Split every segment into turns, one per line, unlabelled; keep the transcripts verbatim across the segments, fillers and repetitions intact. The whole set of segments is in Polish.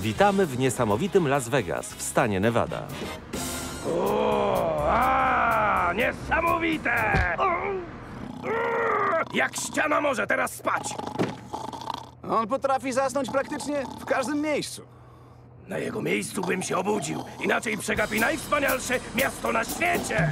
Witamy w niesamowitym Las Vegas w stanie Nevada.
O, a, niesamowite! O, o, jak ściana może teraz spać?
On potrafi zasnąć praktycznie w każdym miejscu.
Na jego miejscu bym się obudził. Inaczej przegapi najwspanialsze miasto na świecie!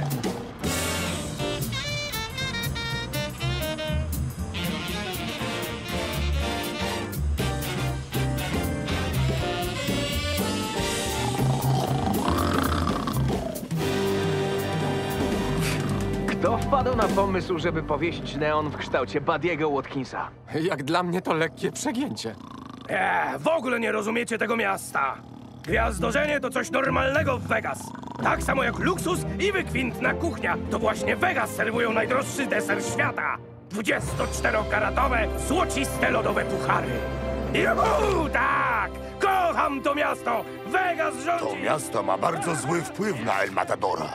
Kto wpadł na pomysł, żeby powiesić neon w kształcie Buddiego Watkinsa?
Jak dla mnie to lekkie przegięcie.
Eee, w ogóle nie rozumiecie tego miasta. Gwiazdorzenie to coś normalnego w Vegas. Tak samo jak luksus i wykwintna kuchnia. To właśnie w Vegas serwują najdroższy deser świata. dwudziestoczterokaratowe, złociste lodowe puchary. Juhu, tak! Kocham to miasto! Vegas rządzi!
To miasto ma bardzo zły wpływ na El Matadora.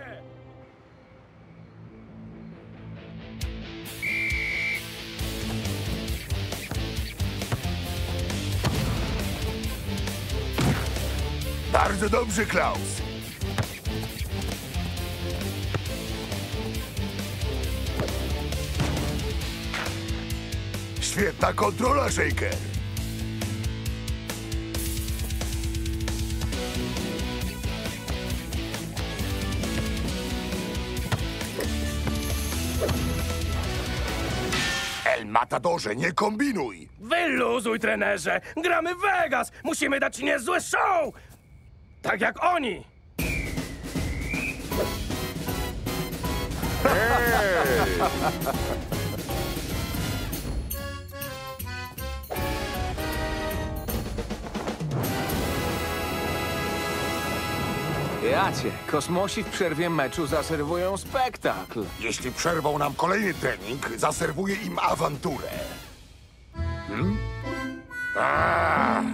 Bardzo dobrze, Klaus. Świetna kontrola, Shaker. El Matadorze, nie kombinuj.
Wyluzuj, trenerze! Gramy w Vegas! Musimy dać niezłe show! Tak jak oni!
Jacie, kosmosi w przerwie meczu zaserwują spektakl.
Jeśli przerwą nam kolejny trening, zaserwuję im awanturę. Hmm? A!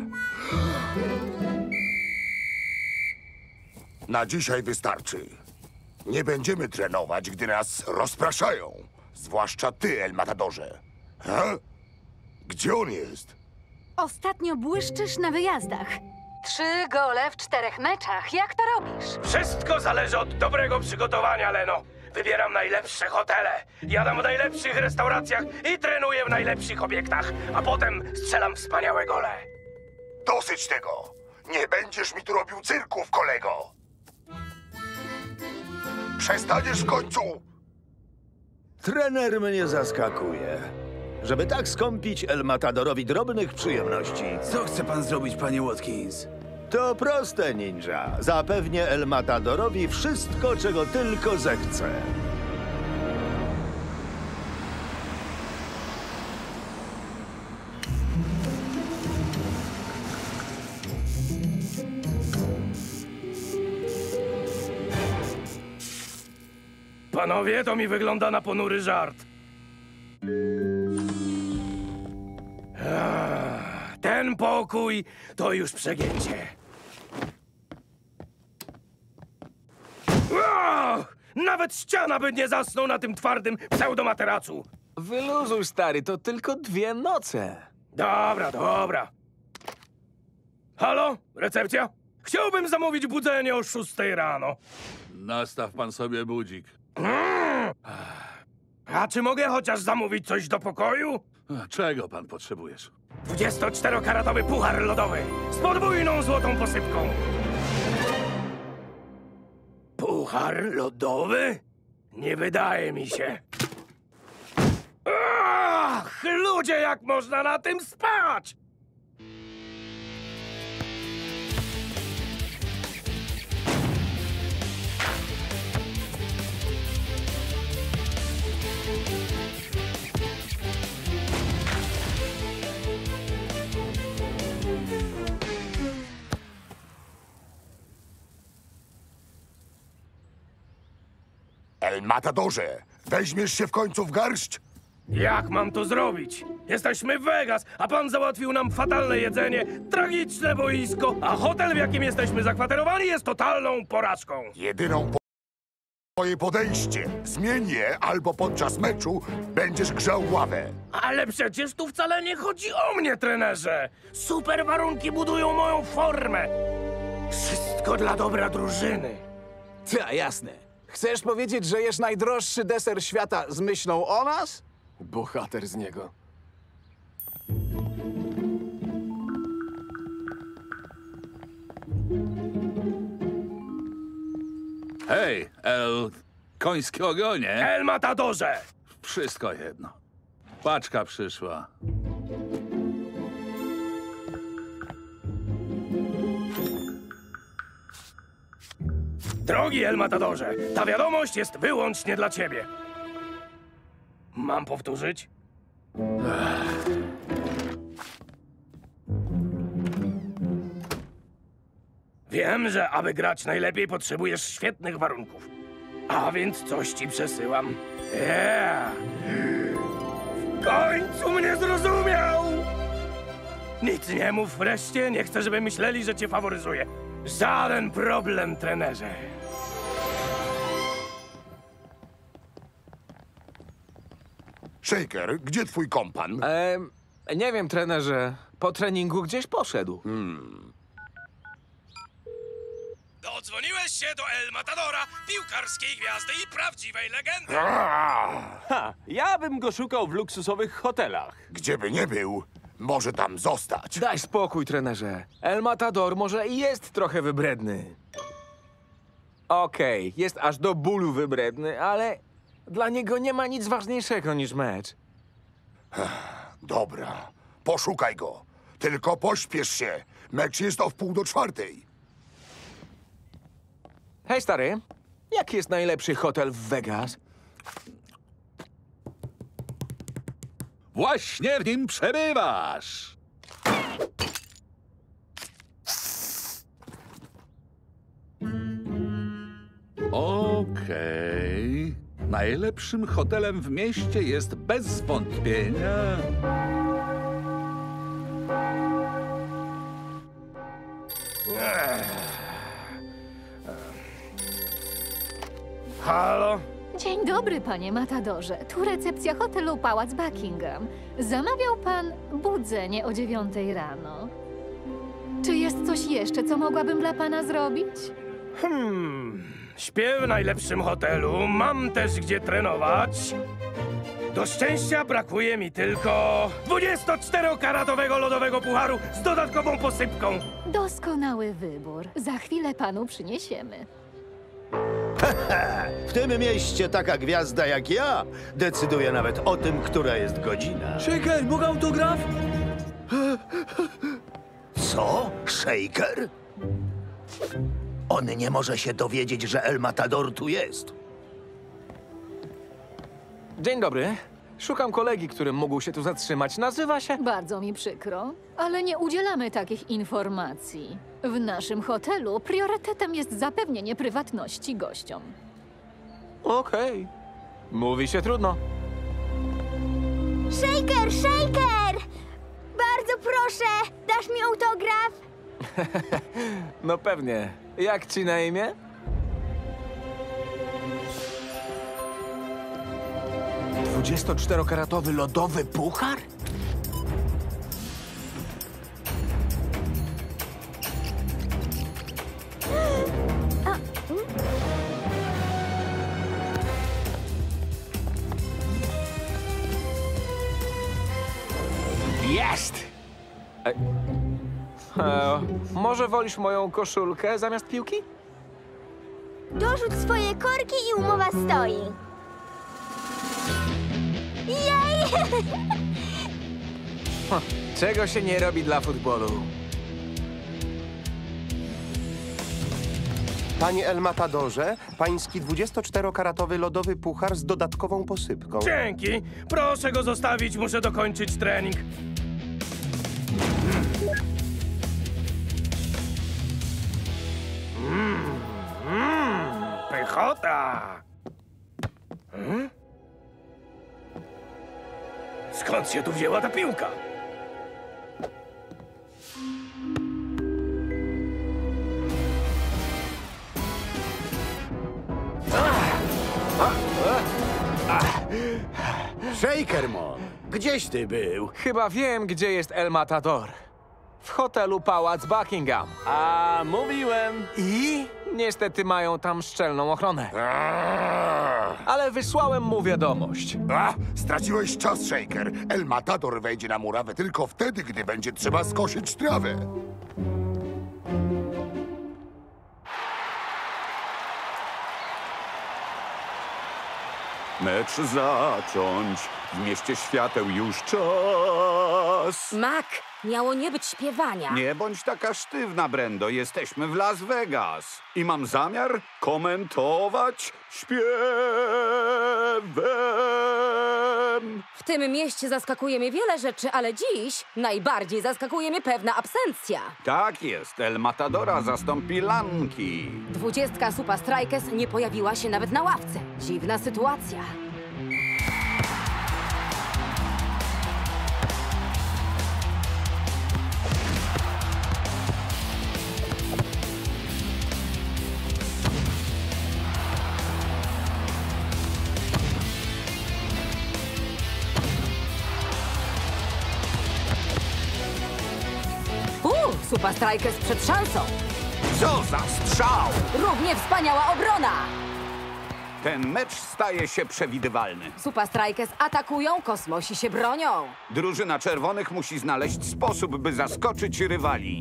Na dzisiaj wystarczy. Nie będziemy trenować, gdy nas rozpraszają. Zwłaszcza ty, El Matadorze. Ha? Gdzie on jest?
Ostatnio błyszczysz na wyjazdach. Trzy gole w czterech meczach. Jak to robisz?
Wszystko zależy od dobrego przygotowania, Leno. Wybieram najlepsze hotele, jadam w najlepszych restauracjach i trenuję w najlepszych obiektach, a potem strzelam wspaniałe gole.
Dosyć tego. Nie będziesz mi tu robił cyrków, kolego. Przestaniesz w końcu.
Trener mnie zaskakuje. Żeby tak skąpić El Matadorowi drobnych przyjemności.
Co chce pan zrobić, panie Watkins?
To proste, ninja. Zapewnię El Matadorowi wszystko, czego tylko zechce.
Panowie, to mi wygląda na ponury żart. Ach, ten pokój to już przegięcie. Ach, nawet ściana by nie zasnął na tym twardym pseudomateracu.
Wyluzuj, stary, to tylko dwie noce.
Dobra, dobra. Halo? Recepcja? Chciałbym zamówić budzenie o szóstej rano.
Nastaw pan sobie budzik.
Mm. A czy mogę chociaż zamówić coś do pokoju?
A czego pan potrzebujesz?
dwudziestoczterokaratowy puchar lodowy z podwójną złotą posypką. Puchar lodowy? Nie wydaje mi się. Ach, ludzie, jak można na tym spać?
El Matadorze, weźmiesz się w końcu w garść?
Jak mam to zrobić? Jesteśmy w Vegas, a pan załatwił nam fatalne jedzenie, tragiczne boisko, a hotel, w jakim jesteśmy zakwaterowani, jest totalną porażką.
Jedyną Twoje podejście. Zmień je, albo podczas meczu będziesz grzał ławę.
Ale przecież tu wcale nie chodzi o mnie, trenerze. Super warunki budują moją formę. Wszystko dla dobra drużyny.
Ta, jasne. Chcesz powiedzieć, że jesz najdroższy deser świata z myślą o nas?
Bohater z niego.
Hej, El... Końskie ogonie.
El Matadorze!
Wszystko jedno. Paczka przyszła.
Drogi El Matadorze, ta wiadomość jest wyłącznie dla ciebie. Mam powtórzyć? Wiem, że aby grać najlepiej potrzebujesz świetnych warunków. A więc coś ci przesyłam. Yeah. W końcu mnie zrozumiał! Nic nie mów wreszcie, nie chcę, żeby myśleli, że cię faworyzuję. Żaden problem, trenerze.
Shaker, gdzie twój kompan?
Ehm, nie wiem, trenerze. Po treningu gdzieś poszedł.
Dodzwoniłeś się do El Matadora, piłkarskiej gwiazdy i prawdziwej legendy.
Ha! Ja bym go szukał w luksusowych hotelach.
Gdzieby nie był, może tam zostać.
Daj spokój, trenerze. El Matador może i jest trochę wybredny. Okej, jest aż do bólu wybredny, ale dla niego nie ma nic ważniejszego niż mecz.
Dobra, poszukaj go. Tylko pośpiesz się. Mecz jest o wpół do czwartej.
Hej, stary. Jaki jest najlepszy hotel w Vegas?
Właśnie w nim przebywasz. Okej. Najlepszym hotelem w mieście jest bez wątpienia...
Halo?
Dzień dobry, panie Matadorze. Tu recepcja hotelu Pałac Buckingham. Zamawiał pan budzenie o dziewiątej rano. Czy jest coś jeszcze, co mogłabym dla pana zrobić?
Hmm, śpię w najlepszym hotelu, mam też gdzie trenować. Do szczęścia brakuje mi tylko dwudziestoczterokaratowego lodowego pucharu z dodatkową posypką.
Doskonały wybór. Za chwilę panu przyniesiemy.
W tym mieście taka gwiazda jak ja decyduje nawet o tym, która jest godzina.
Shaker, mogę autograf?
Co? Shaker? On nie może się dowiedzieć, że El Matador tu jest.
Dzień dobry. Szukam kolegi, który mógł się tu zatrzymać. Nazywa się...
Bardzo mi przykro, ale nie udzielamy takich informacji. W naszym hotelu priorytetem jest zapewnienie prywatności gościom.
Okej. Mówi się trudno.
Shaker, Shaker! Bardzo proszę, dasz mi autograf?
No pewnie. Jak ci na imię? dwudziestoczterokaratowy lodowy puchar? Jest! E, e, może wolisz moją koszulkę zamiast piłki?
Dorzuć swoje korki i umowa stoi. Jej!
Ha, czego się nie robi dla futbolu?
Panie El Matadorze, pański dwudziestoczterokaratowy lodowy puchar z dodatkową posypką.
Dzięki, proszę go zostawić, muszę dokończyć trening. Mmm, mmm, pychota! Hmm? Skąd się tu wzięła ta piłka? Ach!
Shakermon, gdzieś ty był?
Chyba wiem, gdzie jest El Matador. W hotelu Pałac Buckingham.
A mówiłem.
I niestety mają tam szczelną ochronę. Ale wysłałem mu wiadomość.
A, straciłeś czas, Shaker. El Matador wejdzie na murawę tylko wtedy, gdy będzie trzeba skosić trawę.
Mecz zacząć. W mieście świateł już czas.
Mac, miało nie być śpiewania.
Nie bądź taka sztywna, Brendo. Jesteśmy w Las Vegas. I mam zamiar komentować śpiewem.
W tym mieście zaskakuje mnie wiele rzeczy, ale dziś najbardziej zaskakuje mnie pewna absencja.
Tak jest. El Matadora zastąpi Lanki.
Dwudziestka Supa Strikers nie pojawiła się nawet na ławce. Dziwna sytuacja. Uuu, Supa Strikers przed szansą.
Co za strzał!
Równie wspaniała obrona.
Ten mecz staje się przewidywalny.
Supa Strikers atakują, kosmosi się bronią.
Drużyna czerwonych musi znaleźć sposób, by zaskoczyć rywali.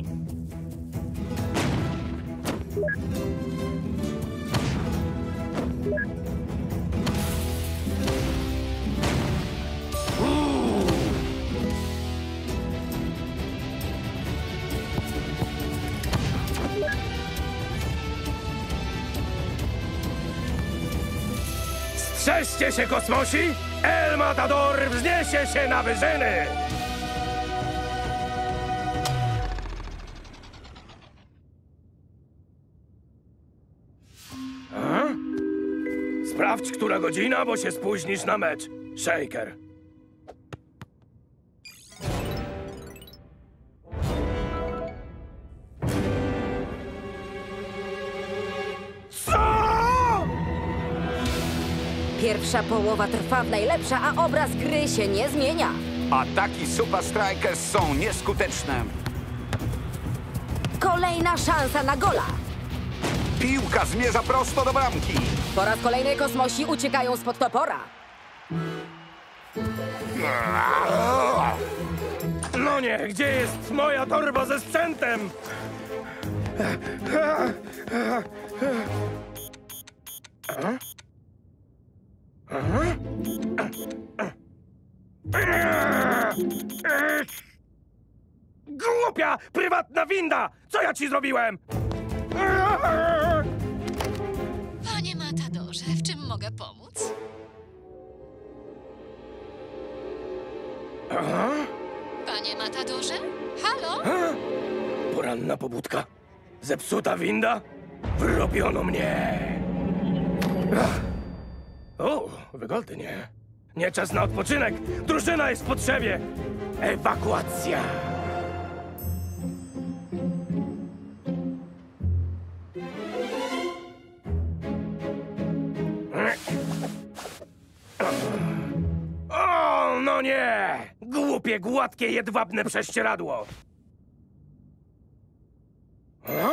Strzeżcie się, kosmosi! El Matador wzniesie się na wyżyny! A? Sprawdź, która godzina, bo się spóźnisz na mecz. Shaker.
Pierwsza połowa trwa w najlepsza, a obraz gry się nie zmienia.
Ataki Supa Strikers są nieskuteczne.
Kolejna szansa na gola.
Piłka zmierza prosto do bramki.
Po raz kolejny kosmosi uciekają spod topora.
No nie, gdzie jest moja torba ze sprzętem? A? Głupia, prywatna winda! Co ja ci zrobiłem?
Panie Matadorze, w czym mogę pomóc?
Aha.
Panie Matadorze? Halo?
A? Poranna pobudka. Zepsuta winda? Wrobiono mnie. Ach. O, wygodnie. Nie czas na odpoczynek. Drużyna jest w potrzebie. Ewakuacja. O, no nie! Głupie, gładkie, jedwabne prześcieradło. A?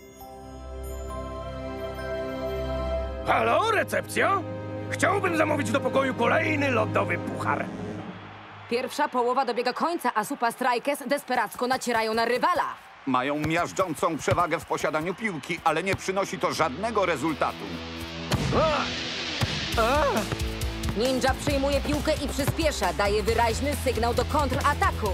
Halo, recepcja? Chciałbym zamówić do pokoju kolejny lodowy puchar.
Pierwsza połowa dobiega końca, a Supa Strikers desperacko nacierają na rywala.
Mają miażdżącą przewagę w posiadaniu piłki, ale nie przynosi to żadnego rezultatu.
Ninja przyjmuje piłkę i przyspiesza. Daje wyraźny sygnał do kontrataku.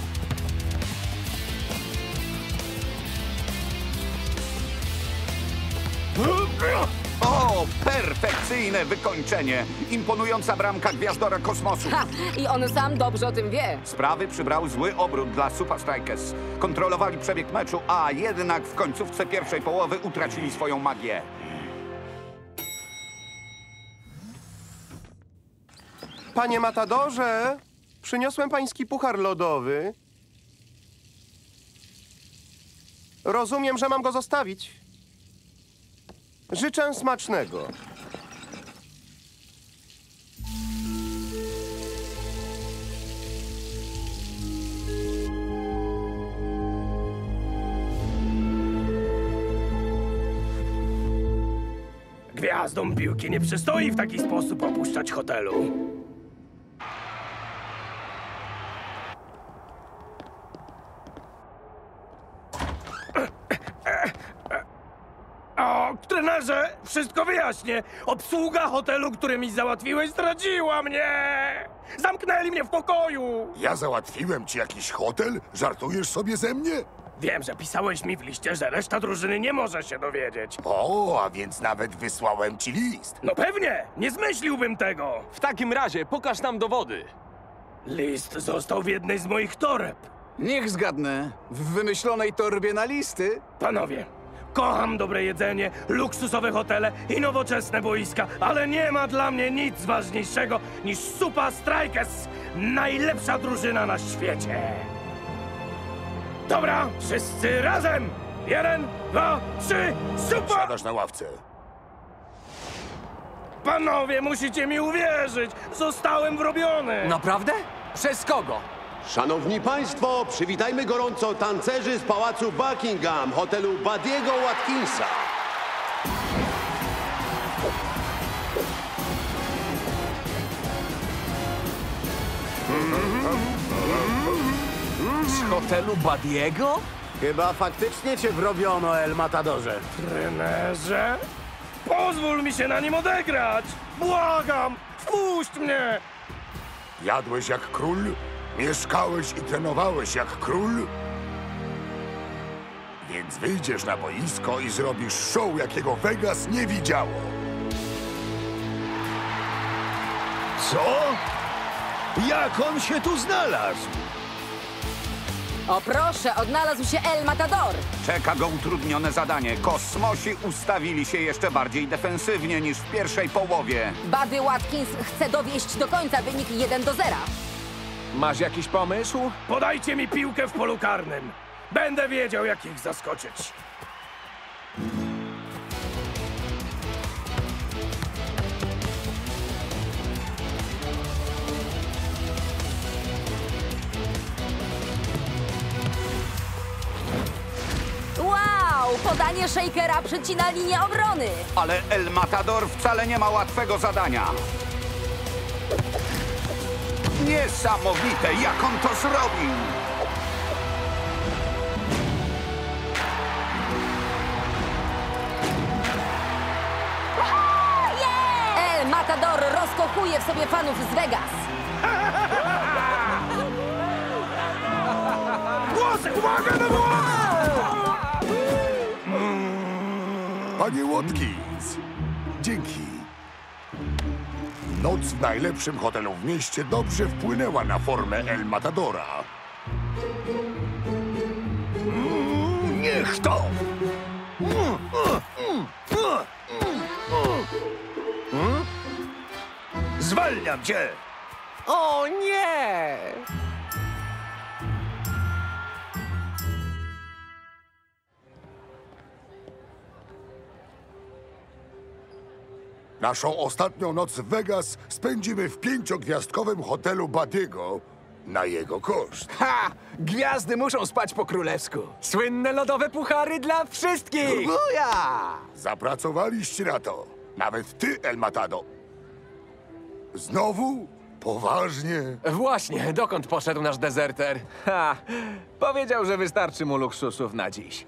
O, perfekcyjne wykończenie! Imponująca bramka Gwiazdora Kosmosu.
Ha! I on sam dobrze o tym wie.
Sprawy przybrał zły obrót dla Supa Strikers. Kontrolowali przebieg meczu, a jednak w końcówce pierwszej połowy utracili swoją magię.
Panie Matadorze, przyniosłem pański puchar lodowy. Rozumiem, że mam go zostawić. Życzę smacznego.
Gwiazdom piłki nie przystoi w taki sposób opuszczać hotelu. O, trenerze, wszystko wyjaśnię. Obsługa hotelu, który mi załatwiłeś, zdradziła mnie! Zamknęli mnie w pokoju!
Ja załatwiłem ci jakiś hotel? Żartujesz sobie ze mnie?
Wiem, że pisałeś mi w liście, że reszta drużyny nie może się dowiedzieć.
O, a więc nawet wysłałem ci list.
No pewnie, nie zmyśliłbym tego.
W takim razie pokaż nam dowody.
List został w jednej z moich toreb.
Niech zgadnę. W wymyślonej torbie na listy?
Panowie, kocham dobre jedzenie, luksusowe hotele i nowoczesne boiska, ale nie ma dla mnie nic ważniejszego niż Supa Strikers, najlepsza drużyna na świecie. Dobra, wszyscy razem! Jeden, dwa, trzy, Supa!
Siadasz na ławce.
Panowie, musicie mi uwierzyć! Zostałem wrobiony!
Naprawdę? Przez kogo?
Szanowni Państwo, przywitajmy gorąco tancerzy z pałacu Buckingham, hotelu Badiego Watkinsa.
Z hotelu Badiego?
Chyba faktycznie cię wrobiono, El Matadorze.
Trenerze? Pozwól mi się na nim odegrać! Błagam! Wpuść mnie!
Jadłeś jak król? Mieszkałeś i trenowałeś jak król? Więc wyjdziesz na boisko i zrobisz show, jakiego Vegas nie widziało.
Co? Jak on się tu znalazł?
O proszę, odnalazł się El Matador.
Czeka go utrudnione zadanie. Kosmosi ustawili się jeszcze bardziej defensywnie niż w pierwszej połowie.
Buddy Watkins chce dowieść do końca wynik jeden do zera.
Masz jakiś pomysł?
Podajcie mi piłkę w polu karnym. Będę wiedział, jak ich zaskoczyć.
Wow! Podanie Shakera przecina linię obrony.
Ale El Matador wcale nie ma łatwego zadania. Niesamowite, jak on to zrobił!
El Matador rozkochuje w sobie fanów z Vegas.
Głosy! Uwaga na głos!
Panie Watkins, dzięki. Noc w najlepszym hotelu w mieście dobrze wpłynęła na formę El Matadora.
Niech to! Zwalniam cię!
O nie!
Naszą ostatnią noc w Vegas spędzimy w pięciogwiazdkowym hotelu Badiego na jego koszt.
Ha! Gwiazdy muszą spać po królewsku.
Słynne lodowe puchary dla wszystkich!
Buja!
Zapracowaliście na to. Nawet ty, El Matado. Znowu? Poważnie?
Właśnie, dokąd poszedł nasz dezerter? Ha! Powiedział, że wystarczy mu luksusów na dziś.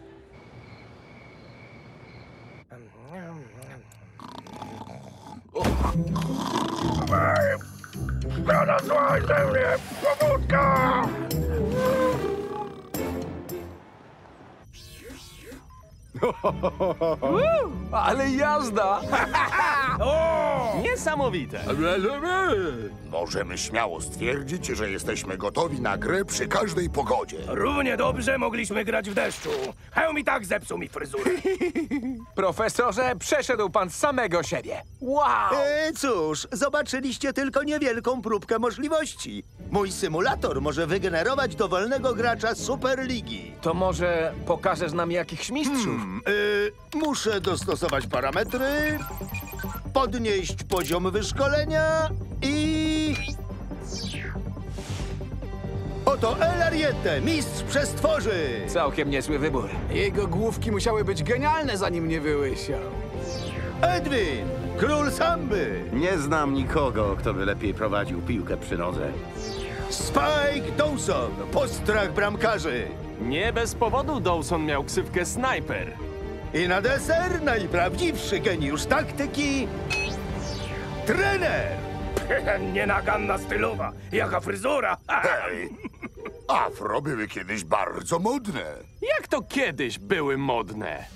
Znalazłaś ze mnie pobudka!
Ale jazda!
O!
Niesamowite.
Możemy śmiało stwierdzić, że jesteśmy gotowi na grę przy każdej pogodzie.
Równie dobrze mogliśmy grać w deszczu. Hełm i tak zepsuł mi fryzurę.
Profesorze, przeszedł pan samego siebie. Wow!
E, cóż, zobaczyliście tylko niewielką próbkę możliwości. Mój symulator może wygenerować dowolnego gracza Superligi.
To może pokażesz nam jakichś mistrzów?
Hmm, e, muszę dostosować parametry, podnieść poziom wyszkolenia i... Oto El Ariete, mistrz przestworzy!
Całkiem niezły wybór.
Jego główki musiały być genialne, zanim nie wyłysiał.
Edwin, Król samby!
Nie znam nikogo, kto by lepiej prowadził piłkę przy nodze.
Spike Dawson, postrach bramkarzy.
Nie bez powodu Dawson miał ksywkę Sniper.
I na deser najprawdziwszy geniusz taktyki... trener!
Nienaganna stylowa. Jaka fryzura.
Hej! Afro były kiedyś bardzo modne.
Jak to kiedyś były modne?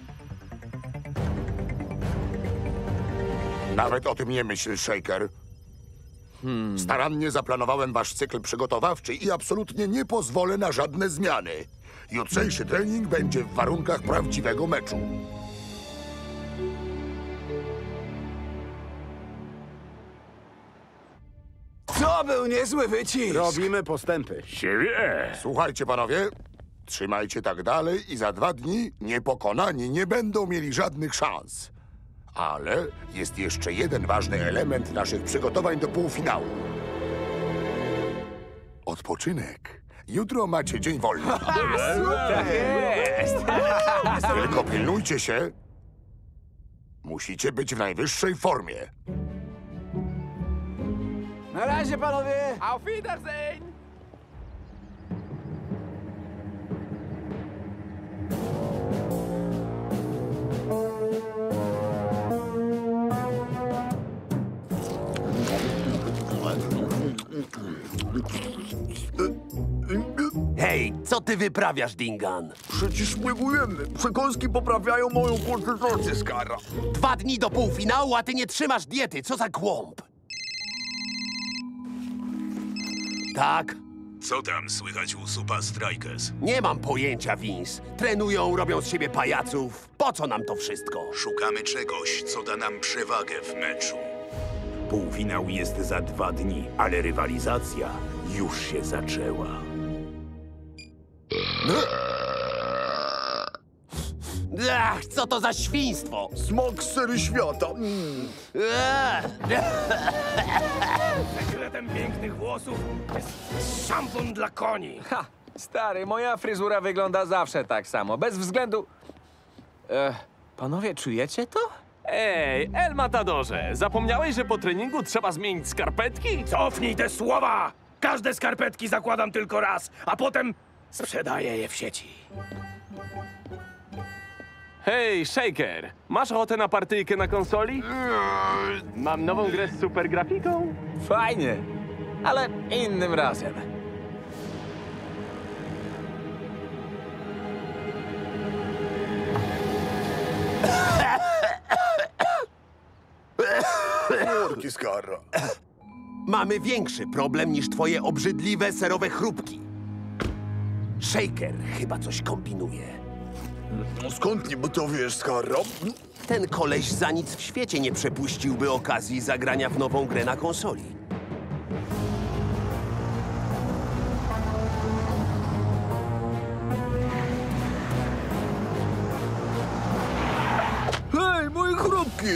Nawet o tym nie myśl, Shaker.
Hmm.
Starannie zaplanowałem wasz cykl przygotowawczy i absolutnie nie pozwolę na żadne zmiany. Jutrzejszy trening będzie w warunkach prawdziwego meczu.
To był niezły wycisk.
Robimy postępy.
Siebie! Słuchajcie, panowie. Trzymajcie tak dalej i za dwa dni niepokonani nie będą mieli żadnych szans. Ale jest jeszcze jeden ważny element naszych przygotowań do półfinału. Odpoczynek. Jutro macie dzień wolny.
Tak jest!
Tylko pilnujcie się. Musicie być w najwyższej formie.
Na razie, panowie!
Auf Wiedersehen!
Hej, co ty wyprawiasz, Dingan?
Przecież pływujemy. Przekąski poprawiają moją koncentrację, Skara.
Dwa dni do półfinału, a ty nie trzymasz diety. Co za głąb? Tak?
Co tam słychać u Super Strikers?
Nie mam pojęcia, Vince. Trenują, robią z siebie pajaców. Po co nam to wszystko?
Szukamy czegoś, co da nam przewagę w meczu. Półfinał jest za dwa dni, ale rywalizacja już się zaczęła.
Ach, co to za świństwo?
Smok z sery świata. Mm.
Sekretem pięknych włosów jest szampon dla koni.
Ha! Stary, moja fryzura wygląda zawsze tak samo, bez względu... E, panowie, czujecie to?
Ej, El Matadorze, zapomniałeś, że po treningu trzeba zmienić skarpetki?
Cofnij te słowa! Każde skarpetki zakładam tylko raz, a potem sprzedaję je w sieci.
Hej, Shaker, masz ochotę na partyjkę na konsoli? Mam nową grę z super grafiką.
Fajnie, ale innym razem.
Korki, Skara.
Mamy większy problem niż twoje obrzydliwe serowe chrupki. Shaker chyba coś kombinuje.
No skąd niby to wiesz, Skara?
Ten koleś za nic w świecie nie przepuściłby okazji zagrania w nową grę na konsoli.
Hej, moje chrupki!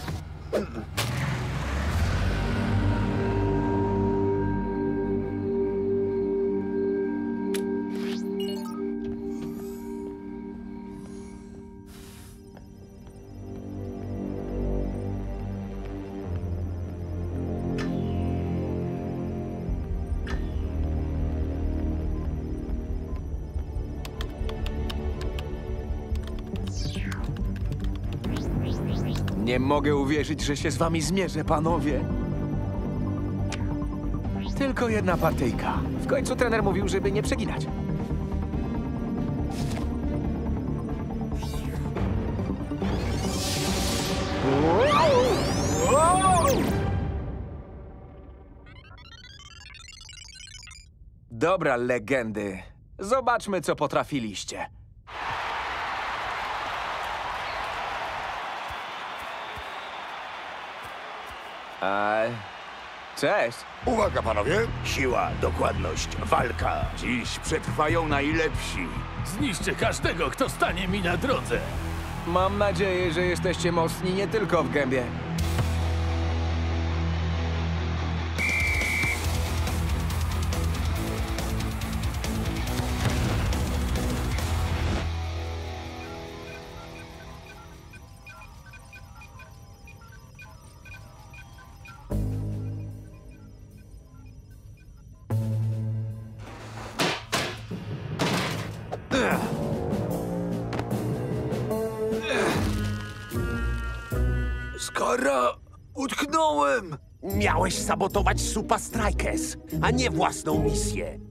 Nie mogę uwierzyć, że się z wami zmierzę, panowie. Tylko jedna partyjka. W końcu trener mówił, żeby nie przeginać. Dobra, legendy. Zobaczmy, co potrafiliście. A... Cześć.
Uwaga, panowie.
Siła, dokładność, walka. Dziś przetrwają najlepsi.
Zniszczę każdego, kto stanie mi na drodze.
Mam nadzieję, że jesteście mocni nie tylko w gębie.
Skara, utknąłem!
Miałeś sabotować Supa Strikers, a nie własną misję.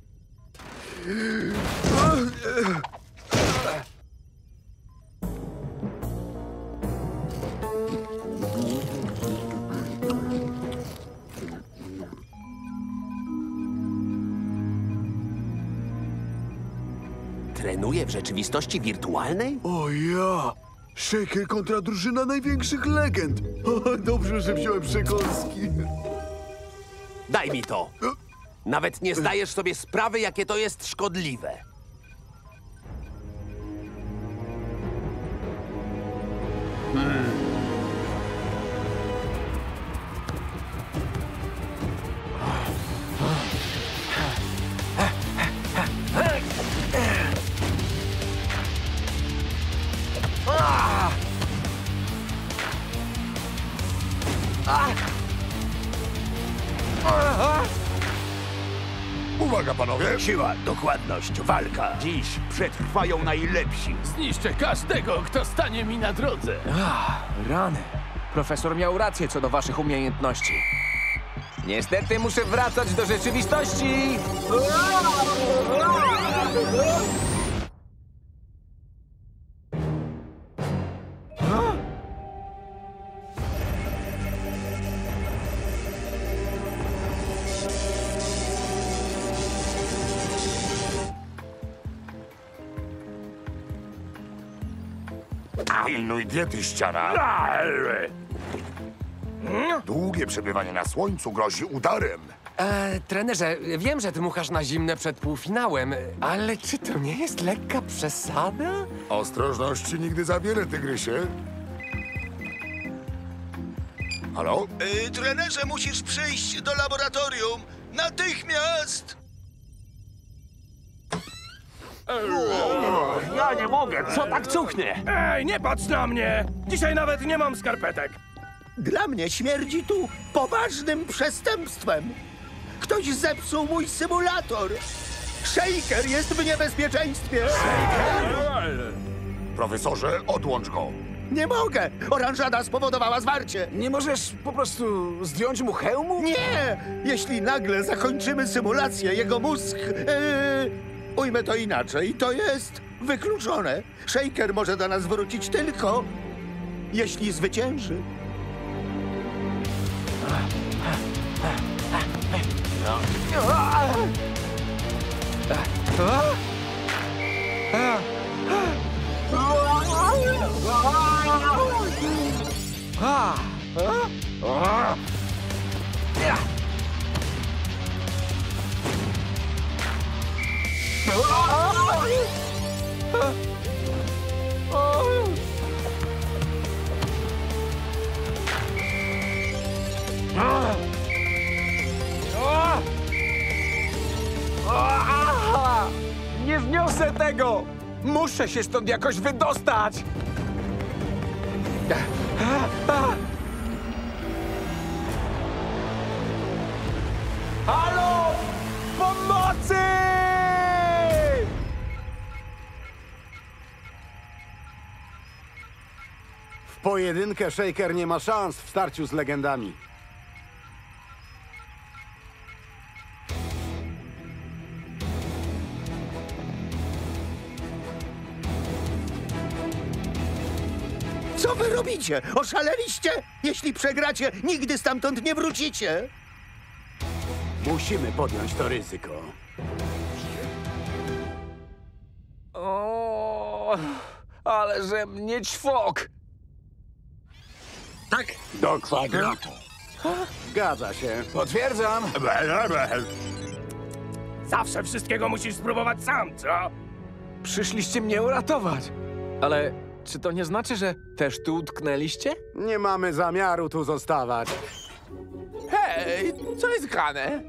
Trenuję w rzeczywistości wirtualnej?
O ja! Shaker kontra drużyna największych legend! O, dobrze, że wziąłem przekąski.
Daj mi to. Nawet nie zdajesz sobie sprawy, jakie to jest szkodliwe.
Uwaga, panowie!
Siła, dokładność, walka.
Dziś przetrwają najlepsi.
Zniszczę każdego, kto stanie mi na drodze.
Ach, rany. Profesor miał rację co do waszych umiejętności. Niestety muszę wracać do rzeczywistości.
Pilnuj diety, ściana. Długie przebywanie na słońcu grozi udarem.
E, trenerze, wiem, że dmuchasz na zimne przed półfinałem, ale czy to nie jest lekka przesada?
Ostrożności nigdy za wiele, tygrysie. Halo?
Yy, trenerze, musisz przyjść do laboratorium. Natychmiast!
Ja nie mogę, co tak cuchnie?
Ej, nie patrz na mnie! Dzisiaj nawet nie mam skarpetek.
Dla mnie śmierdzi tu poważnym przestępstwem. Ktoś zepsuł mój symulator. Shaker jest w niebezpieczeństwie.
Profesorze, odłącz go.
Nie mogę! Oranżada spowodowała zwarcie.
Nie możesz po prostu zdjąć mu hełmu?
Nie! Jeśli nagle zakończymy symulację, jego mózg... Yy, ujmę to inaczej. To jest wykluczone. Shaker może do nas wrócić tylko, jeśli zwycięży.
Nie zniosę tego! Muszę się stąd jakoś wydostać! Halo! Pomocy!
W pojedynkę Shaker nie ma szans w starciu z legendami.
Co wy robicie? Oszaleliście? Jeśli przegracie, nigdy stamtąd nie wrócicie.
Musimy podjąć to ryzyko.
O, ale że mnie ćwok!
Tak.
Do kwadratu.
Zgadza się.
Potwierdzam.
Zawsze wszystkiego musisz spróbować sam, co?
Przyszliście mnie uratować. Ale czy to nie znaczy, że też tu utknęliście?
Nie mamy zamiaru tu zostawać.
Hej, co jest grane?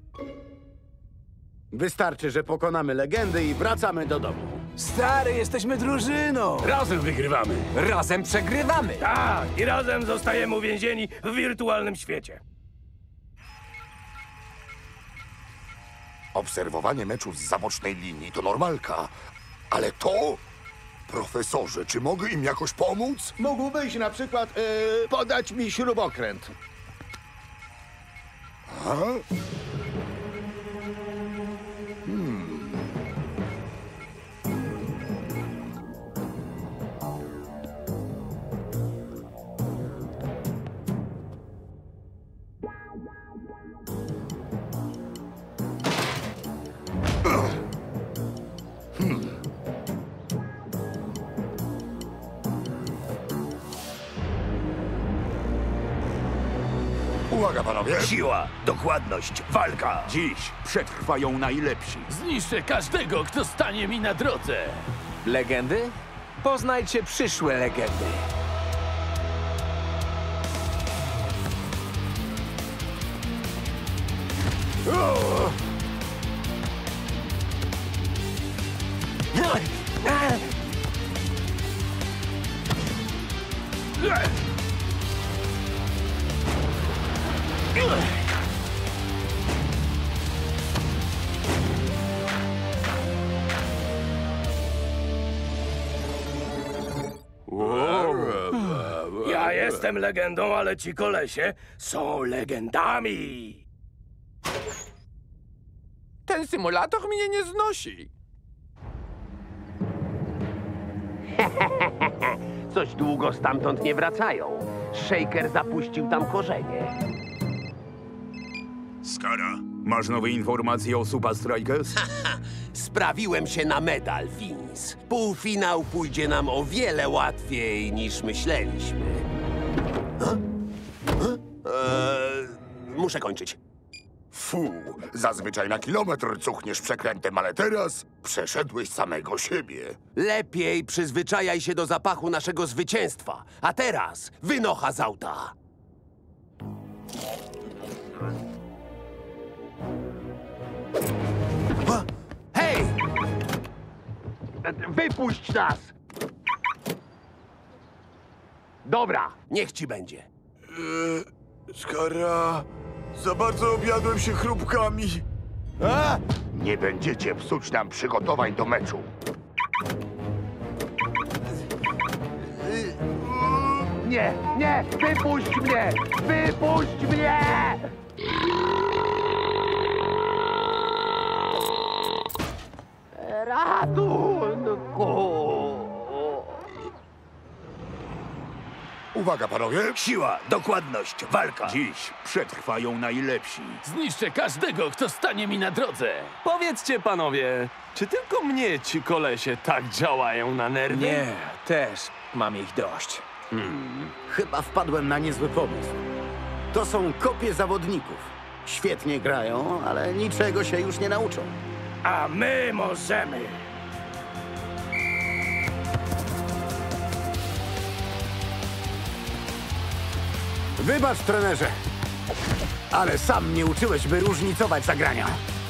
Wystarczy, że pokonamy legendy i wracamy do domu.
Stary, jesteśmy drużyną.
Razem wygrywamy.
Razem przegrywamy.
Tak, i razem zostajemy uwięzieni w wirtualnym świecie.
Obserwowanie meczów z zabocznej linii to normalka, ale to Profesorze, czy mogę im jakoś pomóc?
Mógłbyś na przykład e, podać mi śrubokręt.
A? Hmm. Uwaga, panowie!
Siła, dokładność, walka!
Dziś przetrwają najlepsi.
Zniszczę każdego, kto stanie mi na drodze!
Legendy? Poznajcie przyszłe legendy.
Ja jestem legendą, ale ci kolesie są legendami.
Ten symulator mnie nie znosi.
Coś długo stamtąd nie wracają. Shaker zapuścił tam korzenie.
Skara, masz nowe informacje o Super Strikers?
Sprawiłem się na medal, Vince. Półfinał pójdzie nam o wiele łatwiej niż myśleliśmy. Huh? Huh? Eee, muszę kończyć.
Fu, zazwyczaj na kilometr cuchniesz przekrętem, ale teraz przeszedłeś samego siebie.
Lepiej przyzwyczajaj się do zapachu naszego zwycięstwa. A teraz wynocha z auta. Hej! Wypuść nas! Dobra, niech ci będzie.
Eee, Skara, za bardzo objadłem się chrupkami.
A? Nie będziecie psuć nam przygotowań do meczu.
Nie, nie! Wypuść mnie! Wypuść mnie! Ratunku!
Uwaga, panowie!
Siła, dokładność, walka!
Dziś przetrwają najlepsi.
Zniszczę każdego, kto stanie mi na drodze!
Powiedzcie, panowie, czy tylko mnie ci kolesie tak działają na nerwy?
Nie, też mam ich dość.
Hmm, chyba wpadłem na niezły pomysł. To są kopie zawodników. Świetnie grają, ale niczego się już nie nauczą.
A my możemy.
Wybacz, trenerze, ale sam mnie uczyłeś, by różnicować zagrania.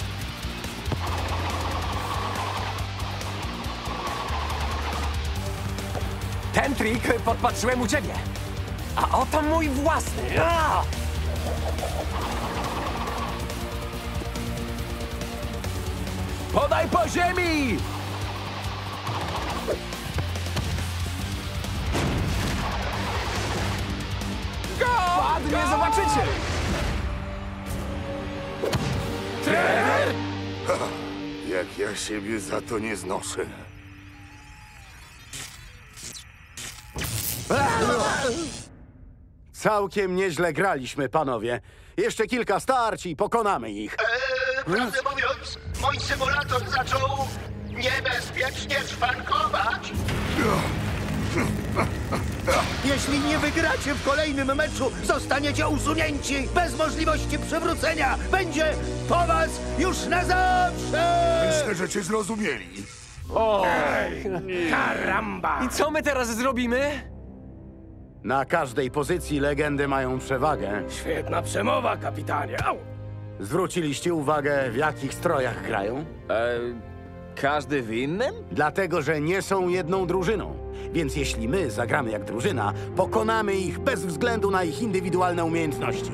Ten trik podpatrzyłem u ciebie. A oto mój własny. A! Podaj po ziemi! Go! Ładnie zobaczycie!
Trener? Jak ja siebie za to nie znoszę.
Całkiem nieźle graliśmy, panowie. Jeszcze kilka starć i pokonamy ich.
Eee, prawdę mówiąc, mój symulator zaczął niebezpiecznie szwankować. Jeśli nie wygracie w kolejnym meczu, zostaniecie usunięci bez możliwości przywrócenia. Będzie po was już na zawsze!
Myślę, że cię zrozumieli.
O!
Karamba!
I co my teraz zrobimy?
Na każdej pozycji legendy mają przewagę.
Świetna przemowa, kapitanie. Au!
Zwróciliście uwagę, w jakich strojach grają?
Eee, każdy w innym?
Dlatego, że nie są jedną drużyną. Więc jeśli my zagramy jak drużyna, pokonamy ich bez względu na ich indywidualne umiejętności.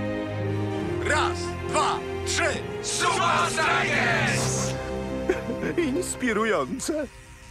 Raz, dwa, trzy! Super Strikers!
Inspirujące.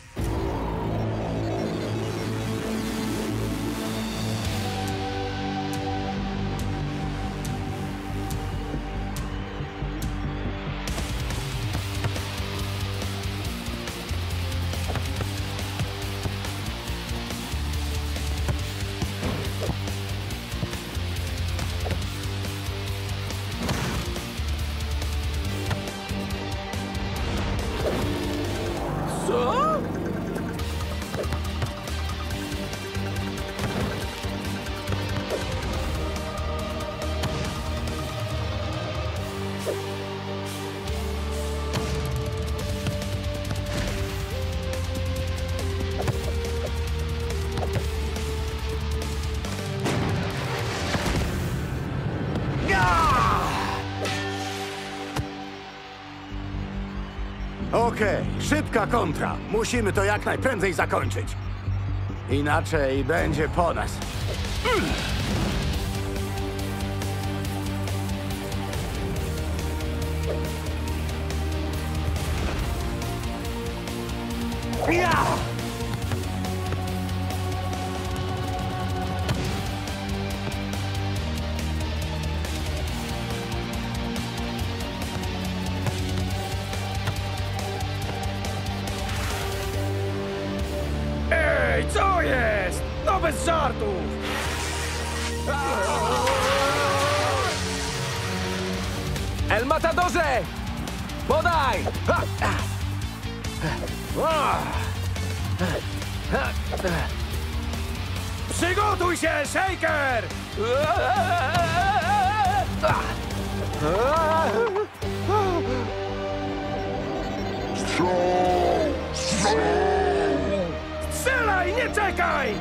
Co?
Okej, szybka kontra. Musimy to jak najprędzej zakończyć. Inaczej będzie po nas. Ja!
Ej, co jest? No bez żartów!
El Matadorze! Podaj! Ha!
Przygotuj się, Shaker! Strzelaj, nie czekaj!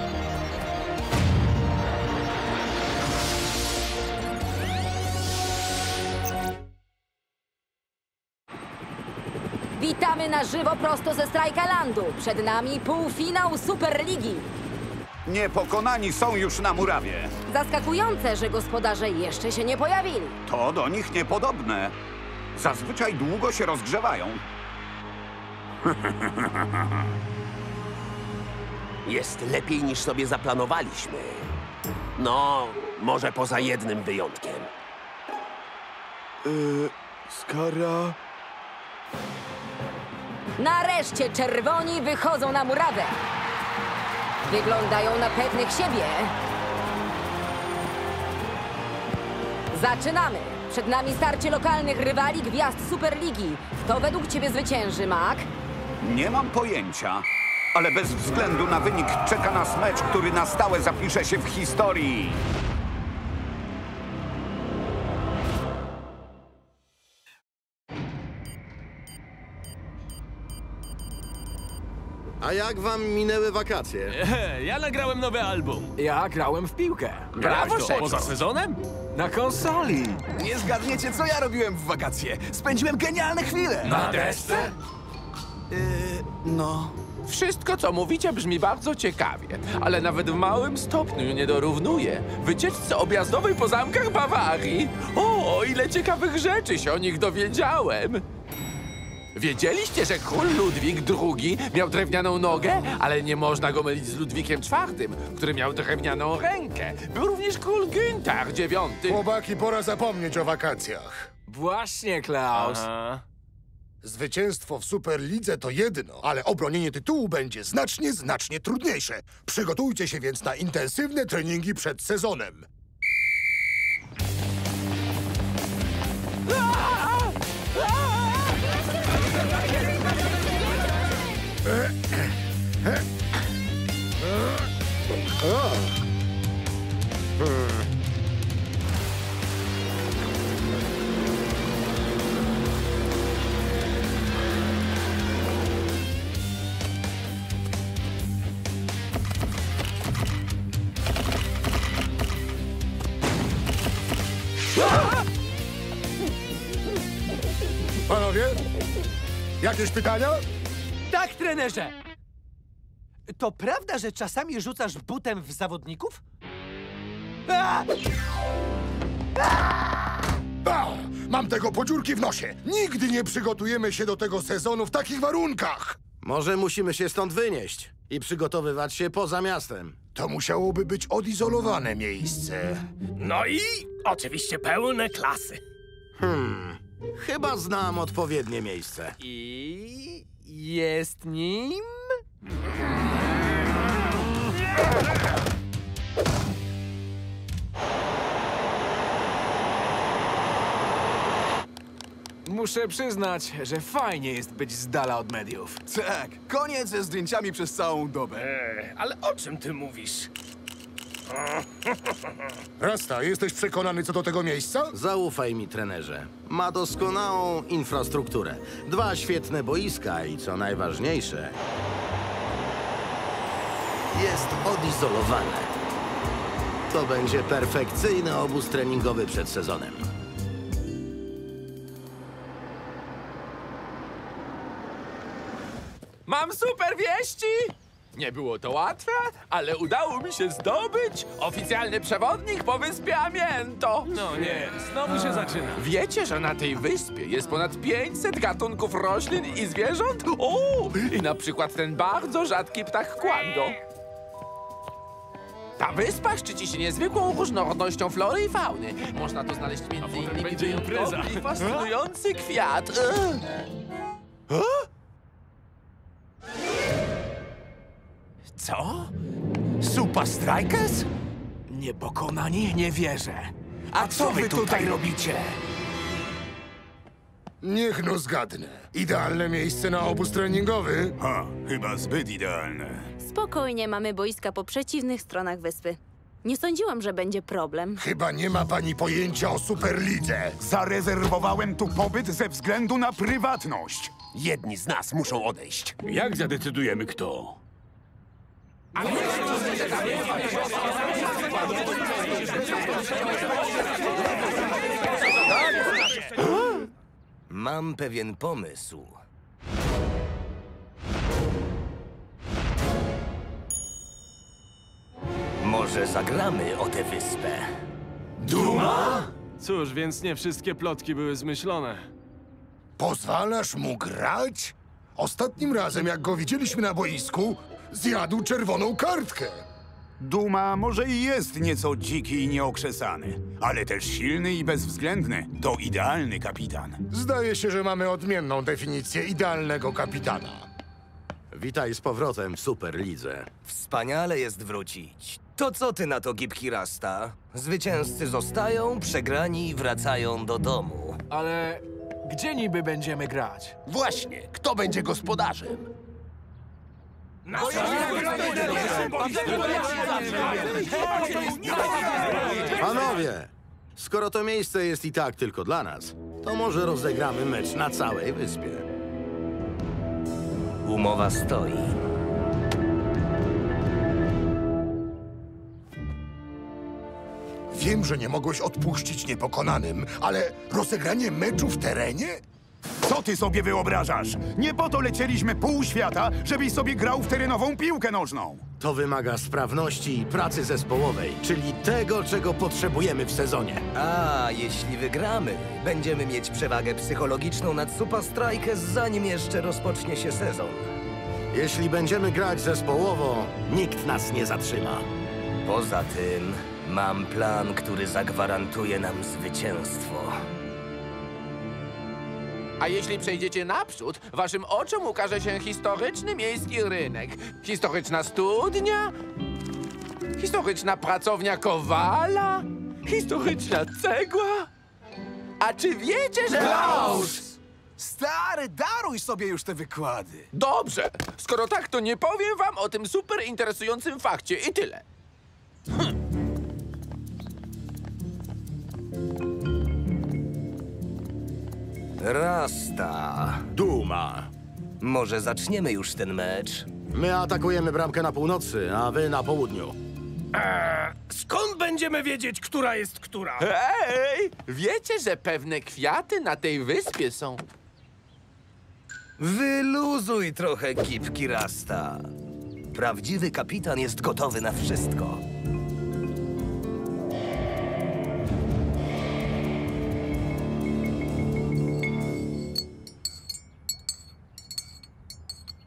Witamy na żywo prosto ze Strajkalandu. Przed nami półfinał Superligi.
Niepokonani są już na murawie.
Zaskakujące, że gospodarze jeszcze się nie pojawili.
To do nich niepodobne. Zazwyczaj długo się rozgrzewają.
Jest lepiej niż sobie zaplanowaliśmy. No, może poza jednym wyjątkiem.
Yy, Skara...
Nareszcie czerwoni wychodzą na murawę. Wyglądają na pewnych siebie. Zaczynamy. Przed nami starcie lokalnych rywali gwiazd Superligi. Kto według ciebie zwycięży, Mac?
Nie mam pojęcia, ale bez względu na wynik czeka nas mecz, który na stałe zapisze się w historii.
A jak wam minęły wakacje?
Ja nagrałem nowy album.
Ja grałem w piłkę.
Brawo,
Szeko.
poza sezonem?
Na konsoli.
Nie zgadniecie, co ja robiłem w wakacje. Spędziłem genialne chwile.
Na desce?
Yy, no...
Wszystko, co mówicie, brzmi bardzo ciekawie, ale nawet w małym stopniu nie dorównuje wycieczce objazdowej po zamkach Bawarii. O, ile ciekawych rzeczy się o nich dowiedziałem! Wiedzieliście, że król Ludwik drugi miał drewnianą nogę, ale nie można go mylić z Ludwikiem czwartym, który miał drewnianą rękę. Był również król Günther dziewiąty.
Chłopaki, pora zapomnieć o wakacjach.
Właśnie, Klaus.
Aha.
Zwycięstwo w Superlidze to jedno, ale obronienie tytułu będzie znacznie, znacznie trudniejsze. Przygotujcie się więc na intensywne treningi przed sezonem. Panowie, jakieś pytania?
Tak, trenerze! To prawda, że czasami rzucasz butem w zawodników? A!
A, mam Mam tego po dziurki w nosie. Nigdy nie przygotujemy się do tego sezonu w takich warunkach.
Może musimy się stąd wynieść i przygotowywać się poza miastem.
To musiałoby być odizolowane miejsce.
No i oczywiście pełne klasy.
Hmm, chyba znam odpowiednie miejsce.
I jest nim...
Muszę przyznać, że fajnie jest być z dala od mediów.
Tak, koniec ze zdjęciami przez całą dobę.
Eee, ale o czym ty mówisz?
Rasta, jesteś przekonany co do tego miejsca?
Zaufaj mi, trenerze. Ma doskonałą infrastrukturę. Dwa świetne boiska i co najważniejsze, jest odizolowane. To będzie perfekcyjny obóz treningowy przed sezonem.
Mam super wieści! Nie było to łatwe, ale udało mi się zdobyć oficjalny przewodnik po wyspie Amiento.
No nie, znowu się zaczyna.
Wiecie, że na tej wyspie jest ponad pięćset gatunków roślin i zwierząt? O, i na przykład ten bardzo rzadki ptak Kwando. Ta wyspa szczyci się niezwykłą różnorodnością flory i fauny. Można tu znaleźć między innymi
będzie impreza.
wyjątkowy i fascynujący kwiat. Ugh. Huh?
Co? Super Strikers? Niepokonani? Nie wierzę. A co wy tutaj robicie?
Niech no zgadnę. Idealne miejsce na obóz treningowy?
Ha, chyba zbyt idealne.
Spokojnie, mamy boiska po przeciwnych stronach wyspy. Nie sądziłam, że będzie problem.
Chyba nie ma pani pojęcia o Superlidze.
Zarezerwowałem tu pobyt ze względu na prywatność.
Jedni z nas muszą odejść.
Jak zadecydujemy kto?
Mam pewien pomysł. Może zagramy o tę wyspę?
Duma? Cóż, więc nie wszystkie plotki były zmyślone.
Pozwalasz mu grać? Ostatnim razem, jak go widzieliśmy na boisku, zjadł czerwoną kartkę.
Duma może i jest nieco dziki i nieokrzesany, ale też silny i bezwzględny. To idealny kapitan.
Zdaje się, że mamy odmienną definicję idealnego kapitana.
Witaj z powrotem w Superlidze.
Wspaniale jest wrócić. To co ty na to, Gipki Rasta? Zwycięzcy zostają, przegrani wracają do domu.
Ale gdzie niby będziemy grać?
Właśnie, kto będzie gospodarzem?
Panowie, skoro to miejsce jest i tak tylko dla nas, to może rozegramy mecz na całej wyspie.
Umowa stoi.
Wiem, że nie mogłeś odpuścić niepokonanym, ale rozegranie meczu w terenie?
Co ty sobie wyobrażasz? Nie po to lecieliśmy pół świata, żebyś sobie grał w terenową piłkę nożną.
To wymaga sprawności i pracy zespołowej, czyli tego, czego potrzebujemy w sezonie.
A, jeśli wygramy, będziemy mieć przewagę psychologiczną nad Super Strikers, zanim jeszcze rozpocznie się sezon.
Jeśli będziemy grać zespołowo, nikt nas nie zatrzyma.
Poza tym, mam plan, który zagwarantuje nam zwycięstwo.
A jeśli przejdziecie naprzód, waszym oczom ukaże się historyczny miejski rynek, historyczna studnia, historyczna pracownia Kowala, historyczna cegła. A czy wiecie, że...
Klaus! Stary, daruj sobie już te wykłady.
Dobrze, skoro tak, to nie powiem wam o tym super interesującym fakcie i tyle. Hm.
Rasta.
Duma.
Może zaczniemy już ten mecz?
My atakujemy bramkę na północy, a wy na południu.
Eee, skąd będziemy wiedzieć, która jest która?
Hej! Wiecie, że pewne kwiaty na tej wyspie są...
Wyluzuj trochę, Gipki Rasta. Prawdziwy kapitan jest gotowy na wszystko.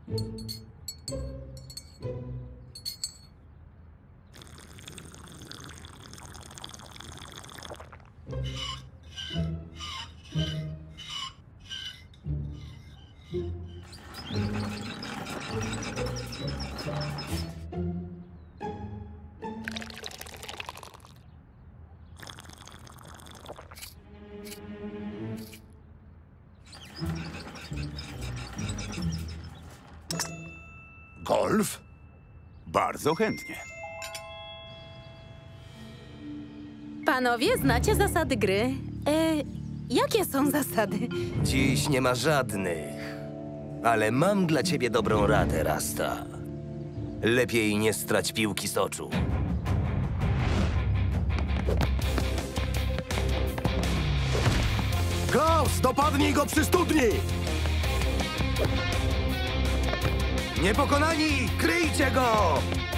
Golf?
Bardzo chętnie.
Panowie, znacie zasady gry? E, jakie są zasady?
Dziś nie ma żadnych. Ale mam dla ciebie dobrą radę, Rasta. Lepiej nie strać piłki z oczu.
Klaus, dopadnij go przy studni! Niepokonani, kryjcie go!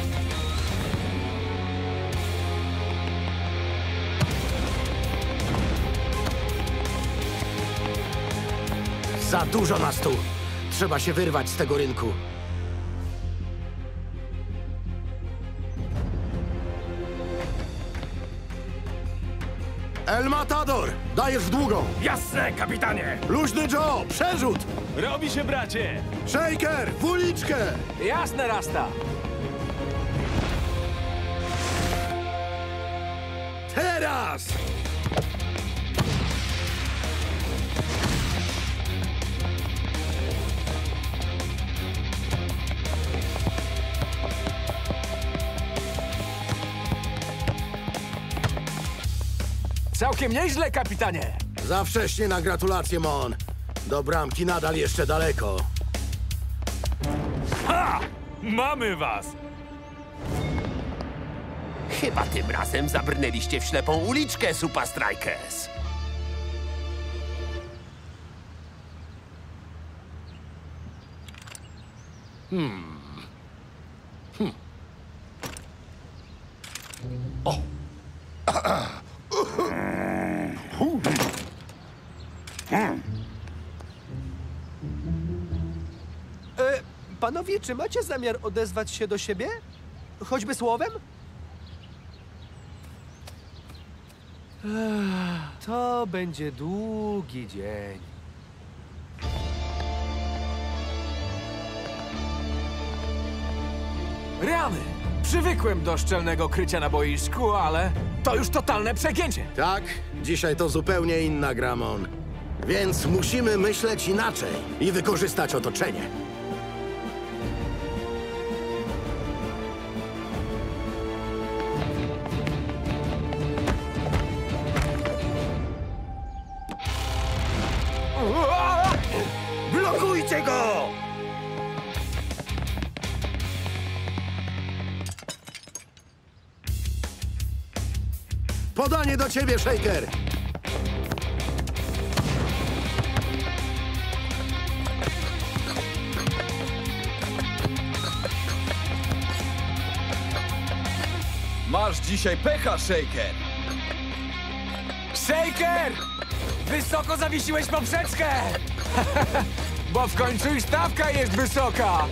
Za dużo nas tu. Trzeba się wyrwać z tego rynku.
El Matador, dajesz w długą. Jasne, kapitanie!
Luźny Joe, przerzut!
Robi się, bracie!
Shaker, w uliczkę!
Jasne, Rasta!
Teraz!
Całkiem nieźle, kapitanie!
Za wcześnie na gratulacje, Mon. Do bramki nadal jeszcze daleko.
Ha! Mamy was!
Chyba tym razem zabrnęliście w ślepą uliczkę, Supa Strikers.
Hmm. Hmm. O!
E, panowie, czy macie zamiar odezwać się do siebie? Choćby słowem? Ech, to będzie długi dzień.
Rany! Przywykłem do szczelnego krycia na boisku, ale to już totalne przegięcie.
Tak, dzisiaj to zupełnie inna gra, Mon. Więc musimy myśleć inaczej i wykorzystać otoczenie.
Blokujcie go!
Podanie do ciebie, Shaker!
Masz dzisiaj pecha, Shaker!
Shaker! Wysoko zawiesiłeś poprzeczkę! Bo w końcu i stawka jest wysoka!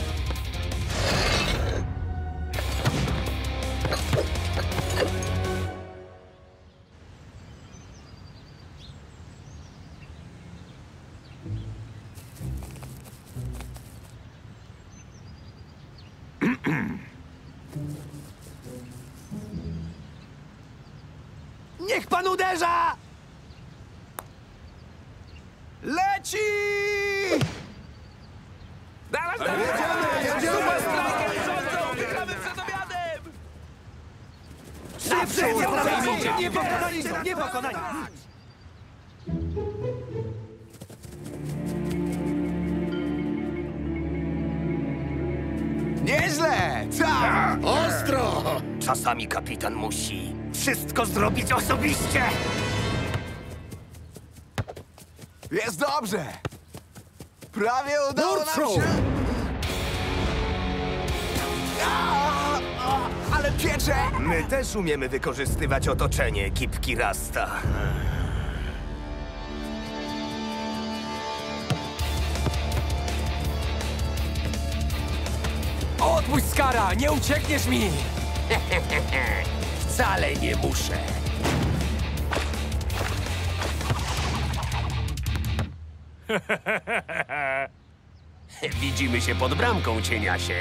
Niech pan uderza!
Leci!
Zaraz, zaraz!
Jedziemy, jedziemy!
Super Strikers rządzą! Wygramy przed obiadem!
Naprzód! Niepokonani są, niepokonani!
Nieźle! Tak!
Ostro!
Czasami kapitan musi wszystko zrobić osobiście.
Jest dobrze! Prawie udało nam
Nordstrom!
się... A, a, ale piecze!
My też umiemy wykorzystywać otoczenie, ekipki Rasta.
Wypuść Skara, nie uciekniesz mi!
Wcale nie muszę. Widzimy się pod bramką, cieniasie.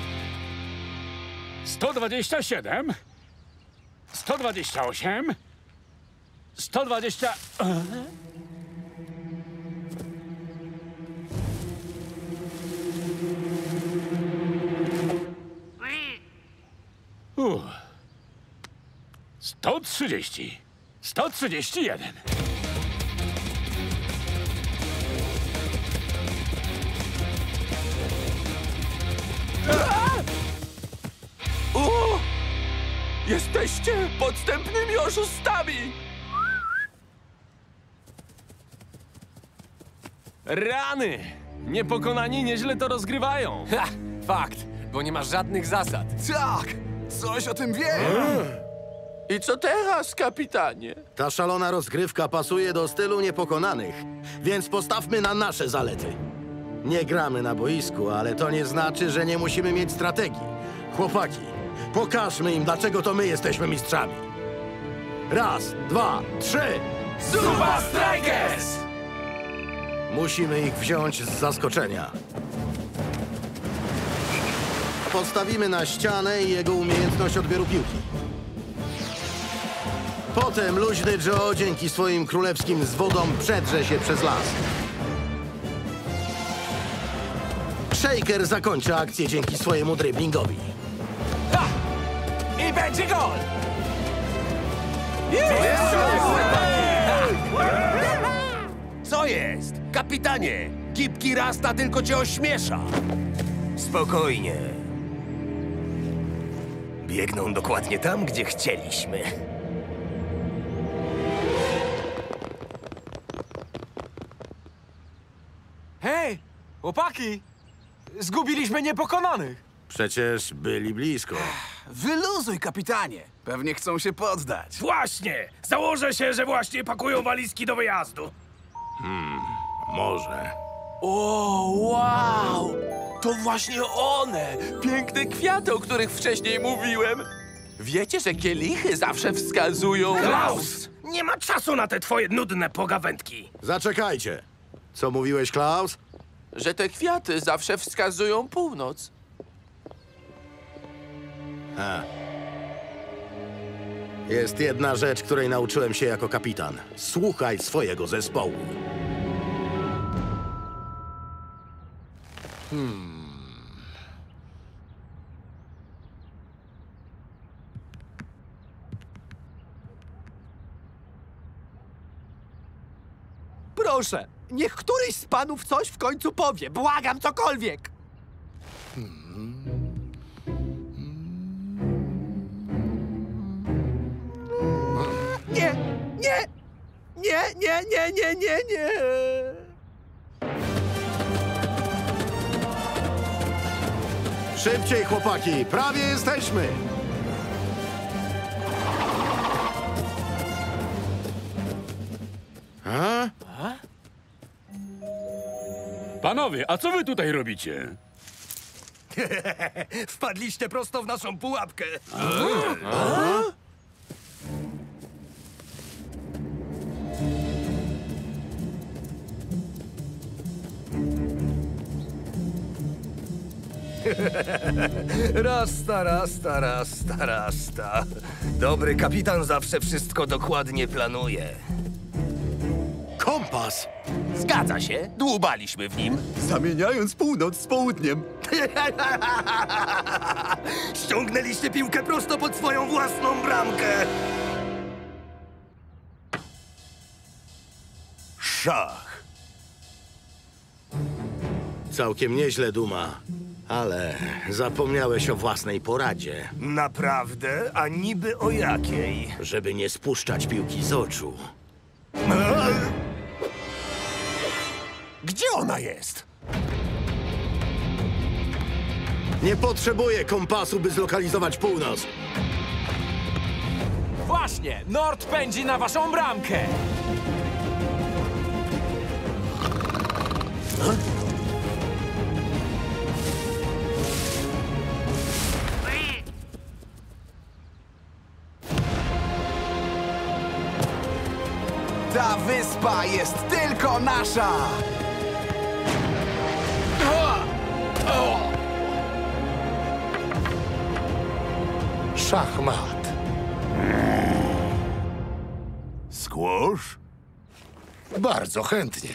sto dwadzieścia siedem, sto dwadzieścia osiem, sto dwadzieścia... Uff. sto trzydzieści, sto trzydzieści jeden.
O! Jesteście podstępnymi oszustami!
Rany! Niepokonani nieźle to rozgrywają.
Ha! Fakt, bo nie masz żadnych zasad.
Tak! Coś o tym wiem!
I co teraz, kapitanie?
Ta szalona rozgrywka pasuje do stylu niepokonanych, więc postawmy na nasze zalety. Nie gramy na boisku, ale to nie znaczy, że nie musimy mieć strategii. Chłopaki, pokażmy im, dlaczego to my jesteśmy mistrzami. Raz, dwa, trzy!
Super Strikers!
Musimy ich wziąć z zaskoczenia. Postawimy na ścianę i jego umiejętność odbioru piłki. Potem luźny Joe dzięki swoim królewskim zwodom przedrze się przez las. Shaker zakończy akcję dzięki swojemu driblingowi.
Ha! I będzie gol!
Co jest? Kapitanie! Kipki Rasta tylko cię ośmiesza!
Spokojnie. Biegną dokładnie tam, gdzie chcieliśmy.
Hej, chłopaki! Zgubiliśmy niepokonanych!
Przecież byli blisko.
Wyluzuj, kapitanie! Pewnie chcą się poddać.
Właśnie! Założę się, że właśnie pakują walizki do wyjazdu.
Hmm, może.
O, wow! To właśnie one! Piękne kwiaty, o których wcześniej mówiłem. Wiecie, że kielichy zawsze wskazują...
Klaus! Nie ma czasu na te twoje nudne pogawędki.
Zaczekajcie. Co mówiłeś, Klaus?
Że te kwiaty zawsze wskazują północ.
Ha. Jest jedna rzecz, której nauczyłem się jako kapitan. Słuchaj swojego zespołu. Hmm.
Proszę, niech któryś z panów coś w końcu powie. Błagam, cokolwiek. Nie, nie, nie, nie, nie, nie, nie, nie.
Szybciej, chłopaki! Prawie jesteśmy! A?
Panowie, a co wy tutaj robicie?
Wpadliście prosto w naszą pułapkę.
A?
Rasta, rasta, rasta, rasta. Dobry kapitan zawsze wszystko dokładnie planuje.
Kompas!
Zgadza się, dłubaliśmy w nim.
Zamieniając północ z południem.
Ściągnęliście piłkę prosto pod swoją własną bramkę. Szach.
Całkiem nieźle, Duma. Ale zapomniałeś o własnej poradzie.
Naprawdę? A niby o jakiej?
Żeby nie spuszczać piłki z oczu.
Gdzie ona jest?
Nie potrzebuję kompasu, by zlokalizować północ.
Właśnie! Nord pędzi na waszą bramkę!
Bitwa jest tylko nasza!
Szachmat. Squash? Bardzo chętnie.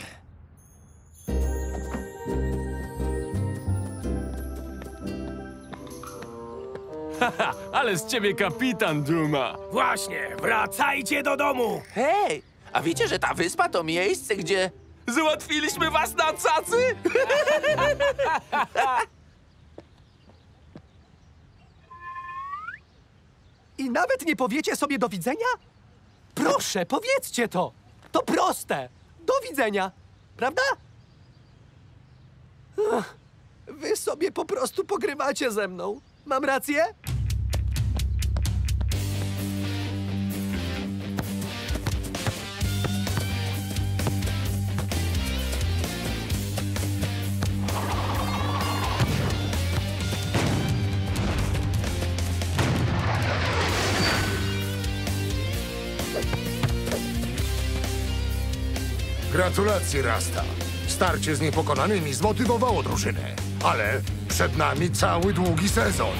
Haha, ale z ciebie kapitan, Duma.
Właśnie, wracajcie do domu!
Hej, a wiecie, że ta wyspa to miejsce, gdzie załatwiliśmy was na cacy?
I nawet nie powiecie sobie do widzenia? Proszę, powiedzcie to! To proste! Do widzenia! Prawda? Ach, wy sobie po prostu pogrywacie ze mną. Mam rację?
Gratulacje, Rasta. Starcie z niepokonanymi zmotywowało drużynę. Ale przed nami cały długi sezon.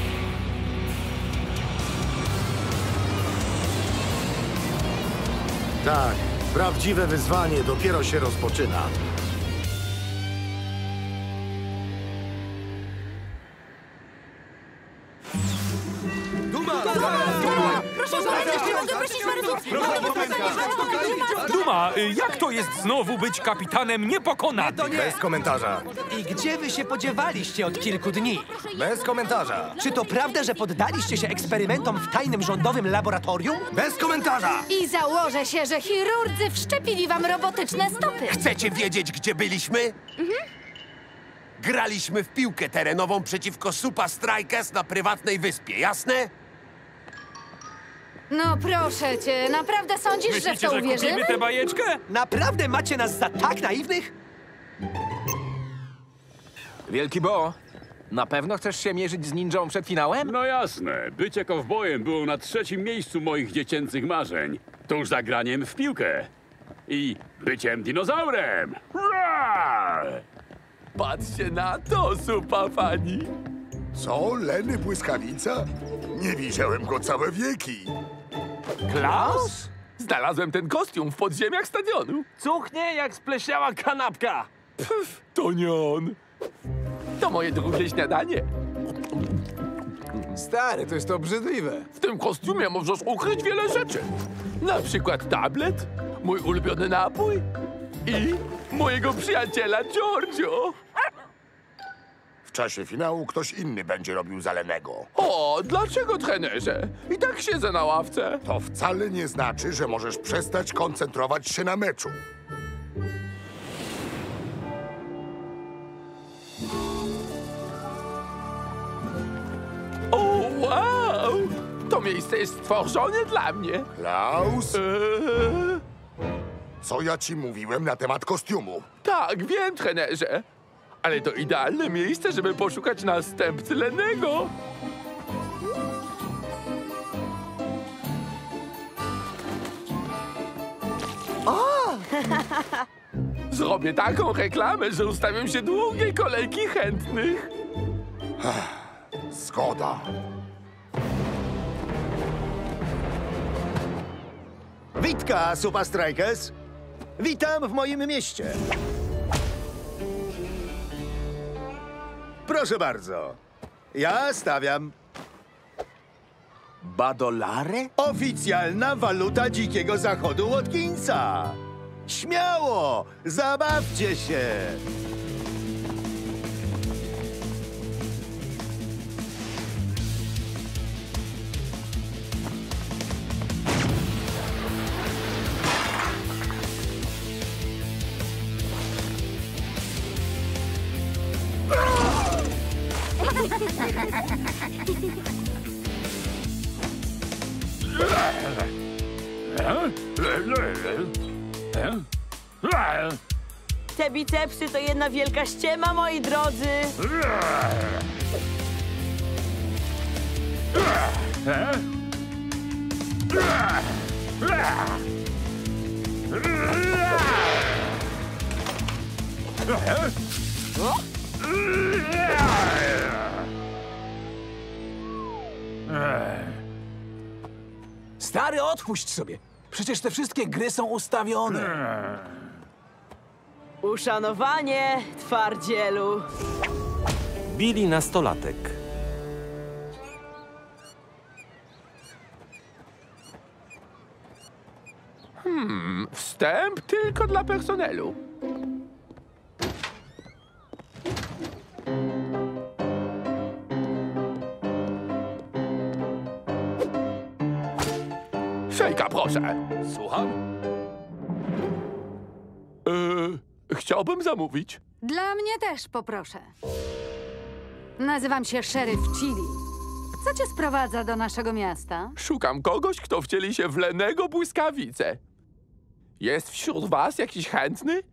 Tak, prawdziwe wyzwanie dopiero się rozpoczyna.
Duma, jak to jest znowu być kapitanem niepokonanym?
To nie.
Bez komentarza.
I gdzie wy się podziewaliście od kilku dni?
Bez komentarza.
Czy to prawda, że poddaliście się eksperymentom w tajnym rządowym laboratorium?
Bez komentarza.
I założę się, że chirurdzy wszczepili wam robotyczne stopy.
Chcecie wiedzieć, gdzie byliśmy?
Mhm.
Graliśmy w piłkę terenową przeciwko Supa Strikers na prywatnej wyspie, jasne?
No proszę cię, naprawdę sądzisz, że w to uwierzymy?
tę bajeczkę?
Naprawdę macie nas za tak naiwnych?
Wielki Bo, na pewno chcesz się mierzyć z ninją przed finałem?
No jasne. Bycie kowbojem było na trzecim miejscu moich dziecięcych marzeń. Tuż za graniem w piłkę. I byciem dinozaurem. Hurra!
Patrzcie na to, supa fani.
Co? Leny Błyskawica? Nie widziałem go całe wieki.
Klaus? Znalazłem ten kostium w podziemiach stadionu.
Cuchnie jak spleśniała kanapka.
Pff, to nie on. To moje drugie śniadanie.
Stary, to jest obrzydliwe.
W tym kostiumie możesz ukryć wiele rzeczy. Na przykład tablet, mój ulubiony napój i mojego przyjaciela Giorgio.
W czasie finału ktoś inny będzie robił za Lenego.
O, dlaczego, trenerze? I tak siedzę na ławce.
To wcale nie znaczy, że możesz przestać koncentrować się na meczu.
O, wow! To miejsce jest stworzone dla mnie.
Klaus?
Eee...
Co ja ci mówiłem na temat kostiumu?
Tak, wiem, trenerze. Ale to idealne miejsce, żeby poszukać następcy Lenego.
O!
Zrobię taką reklamę, że ustawią się długie kolejki chętnych.
Zgoda.
Witka, Supa Strikers. Witam w moim mieście. Proszę bardzo. Ja stawiam.
Badolare?
Oficjalna waluta dzikiego zachodu Watkinsa. Śmiało, zabawcie się.
Te bicepsy to jedna wielka ściema, moi drodzy.
Stary, odpuść sobie. Przecież te wszystkie gry są ustawione.
Uszanowanie, twardzielu.
Billy nastolatek.
Hmm, wstęp tylko dla personelu. Szejka, proszę.
Słucham?
Yy, chciałbym zamówić.
Dla mnie też poproszę. Nazywam się Szeryf Chili. Co cię sprowadza do naszego miasta?
Szukam kogoś, kto wcieli się w Lennego Błyskawicę. Jest wśród was jakiś chętny?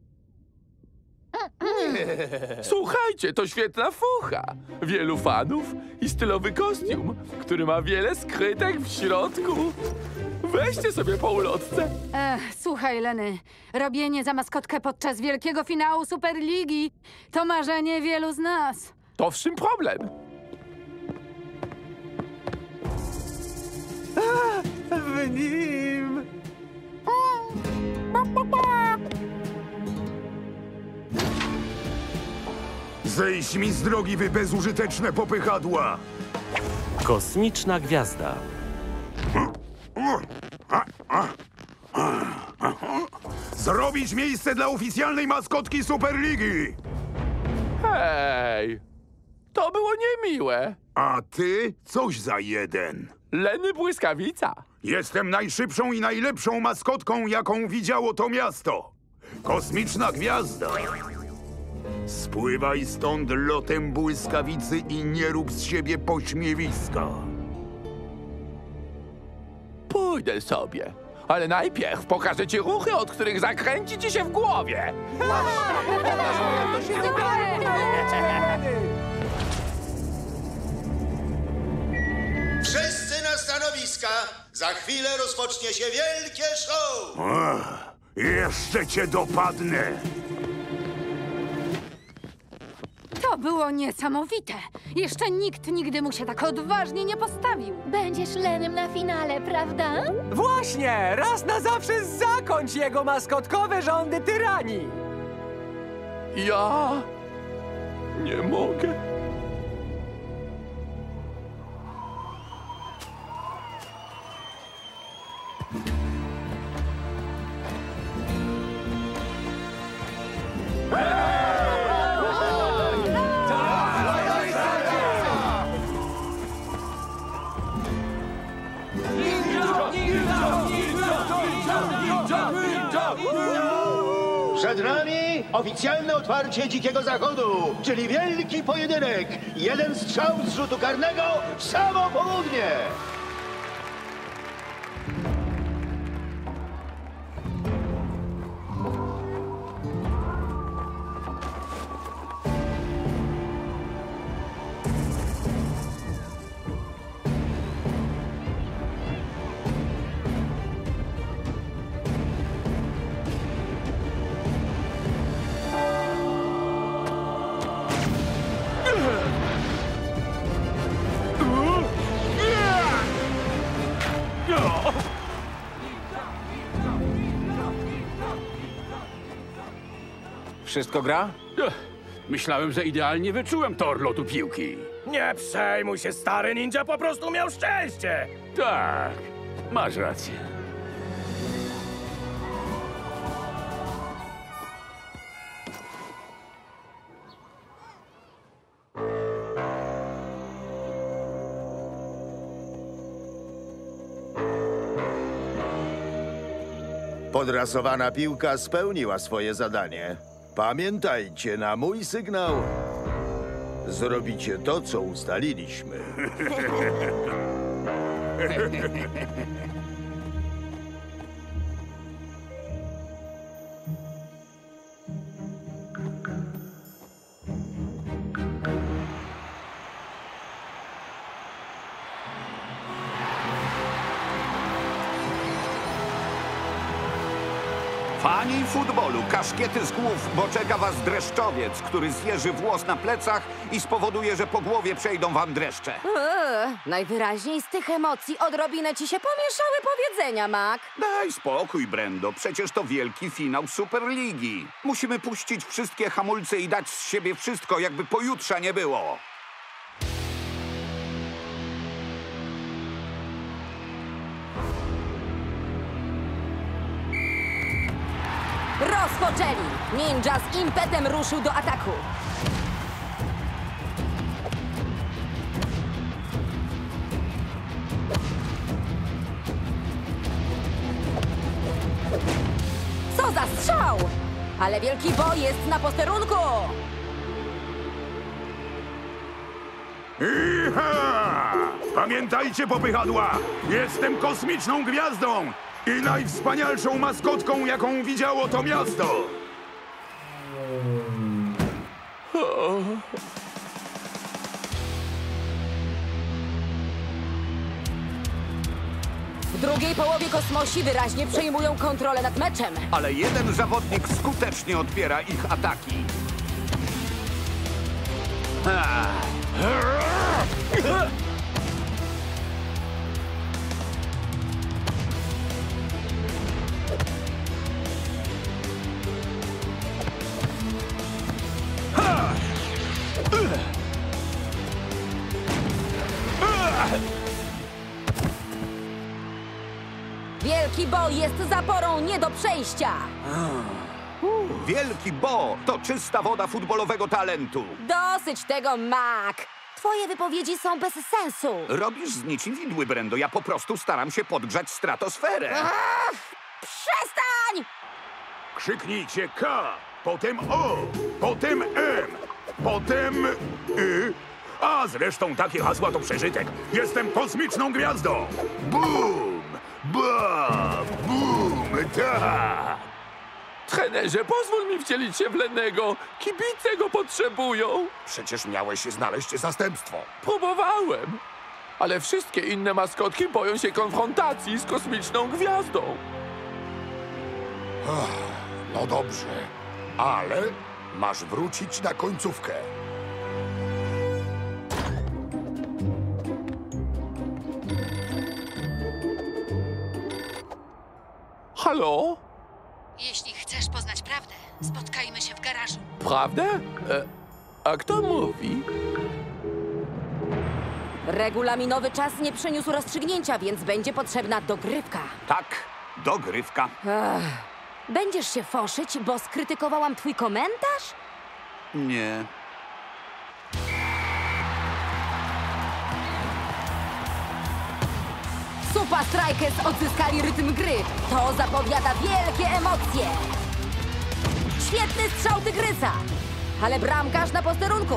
Słuchajcie, to świetna fucha. Wielu fanów i stylowy kostium, który ma wiele skrytek w środku. Weźcie sobie po ulotce.
Ech, słuchaj, Leny. Robienie za maskotkę podczas wielkiego finału Superligi to marzenie wielu z nas.
To w czym problem?
W nim!
Zejdź mi z drogi, wy bezużyteczne popychadła!
Kosmiczna gwiazda.
Zrobić miejsce dla oficjalnej maskotki Superligi!
Hej! To było niemiłe.
A ty? Coś za jeden.
Leny Błyskawica.
Jestem najszybszą i najlepszą maskotką, jaką widziało to miasto. Kosmiczna gwiazda. Spływaj stąd lotem błyskawicy i nie rób z siebie pośmiewiska.
Pójdę sobie. Ale najpierw pokażę ci ruchy, od których zakręci ci się w głowie.
Wszyscy na stanowiska! Za chwilę rozpocznie się wielkie show!
Ach, jeszcze cię dopadnę!
To było niesamowite. Jeszcze nikt nigdy mu się tak odważnie nie postawił.
Będziesz Lenym na finale, prawda?
Właśnie! Raz na zawsze zakończ jego maskotkowe rządy tyranii!
Ja nie mogę.
Przed nami oficjalne otwarcie Dzikiego Zachodu, czyli wielki pojedynek. Jeden strzał z rzutu karnego w samo południe.
Wszystko gra?
Myślałem, że idealnie wyczułem tor lotu piłki.
Nie przejmuj się, stary ninja po prostu miał szczęście!
Tak, masz rację.
Podrasowana piłka spełniła swoje zadanie. Pamiętajcie, na mój sygnał zrobicie to, co ustaliliśmy.
futbolu, kaszkiety z głów, bo czeka was dreszczowiec, który zjeży włos na plecach i spowoduje, że po głowie przejdą wam dreszcze.
Eee, najwyraźniej z tych emocji odrobinę ci się pomieszały powiedzenia, Mac.
Daj spokój, Brendo. Przecież to wielki finał Superligi. Musimy puścić wszystkie hamulce i dać z siebie wszystko, jakby pojutrze nie było.
Rozpoczęli! Ninja z impetem ruszył do ataku. Co za strzał! Ale Wielki Bo jest na posterunku!
Iha! Pamiętajcie, popychadła! Jestem kosmiczną gwiazdą i najwspanialszą maskotką, jaką widziało to miasto!
W drugiej połowie kosmosi wyraźnie przejmują kontrolę nad meczem.
Ale jeden zawodnik skutecznie odpiera ich ataki.
Wielki Bo jest zaporą nie do przejścia.
Wielki Bo to czysta woda futbolowego talentu.
Dosyć tego, Mac. Twoje wypowiedzi są bez sensu.
Robisz z niczym widły, Brendo. Ja po prostu staram się podgrzać stratosferę.
Ach, przestań!
Krzyknijcie K, potem O, potem M, potem Y. A zresztą takie hasła to przeżytek. Jestem kosmiczną gwiazdą. Bum! Ba! Bum! Ta!
Trenerze, pozwól mi wcielić się w Lennego. Kibice go potrzebują.
Przecież miałeś znaleźć zastępstwo.
Próbowałem. Ale wszystkie inne maskotki boją się konfrontacji z kosmiczną gwiazdą.
Ach, no dobrze, ale masz wrócić na końcówkę.
Halo?
Jeśli chcesz poznać prawdę, spotkajmy się w garażu.
Prawda? E, a kto mówi?
Regulaminowy czas nie przyniósł rozstrzygnięcia, więc będzie potrzebna dogrywka.
Tak, dogrywka.
Ech. Będziesz się foszyć, bo skrytykowałam twój komentarz?
Nie.
Super Strikers odzyskali rytm gry. To zapowiada wielkie emocje. Świetny strzał Tygrysa. Ale bramkarz na posterunku.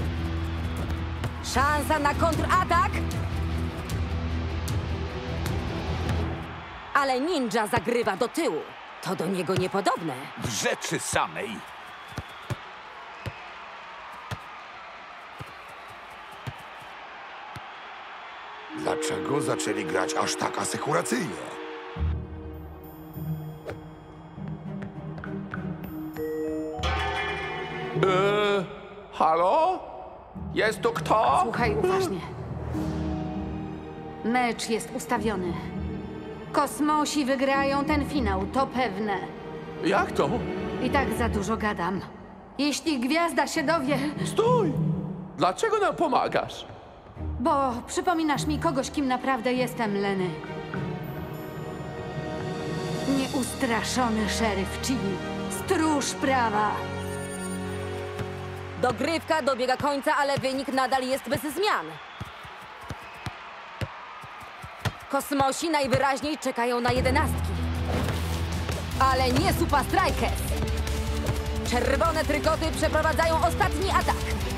Szansa na kontratak. Ale Ninja zagrywa do tyłu. To do niego niepodobne.
W rzeczy samej.
Dlaczego zaczęli grać aż tak asekuracyjnie?
Eee, halo? Jest tu kto?
Słuchaj uważnie. Mecz jest ustawiony. Kosmosi wygrają ten finał, to pewne.
Jak to?
I tak za dużo gadam. Jeśli gwiazda się dowie...
Stój! Dlaczego nam pomagasz?
Bo przypominasz mi kogoś, kim naprawdę jestem, Leny. Nieustraszony szeryf Chili. Stróż prawa.
Dogrywka dobiega końca, ale wynik nadal jest bez zmian. Kosmosi najwyraźniej czekają na jedenastki. Ale nie Super Strikers. Czerwone trykoty przeprowadzają ostatni atak.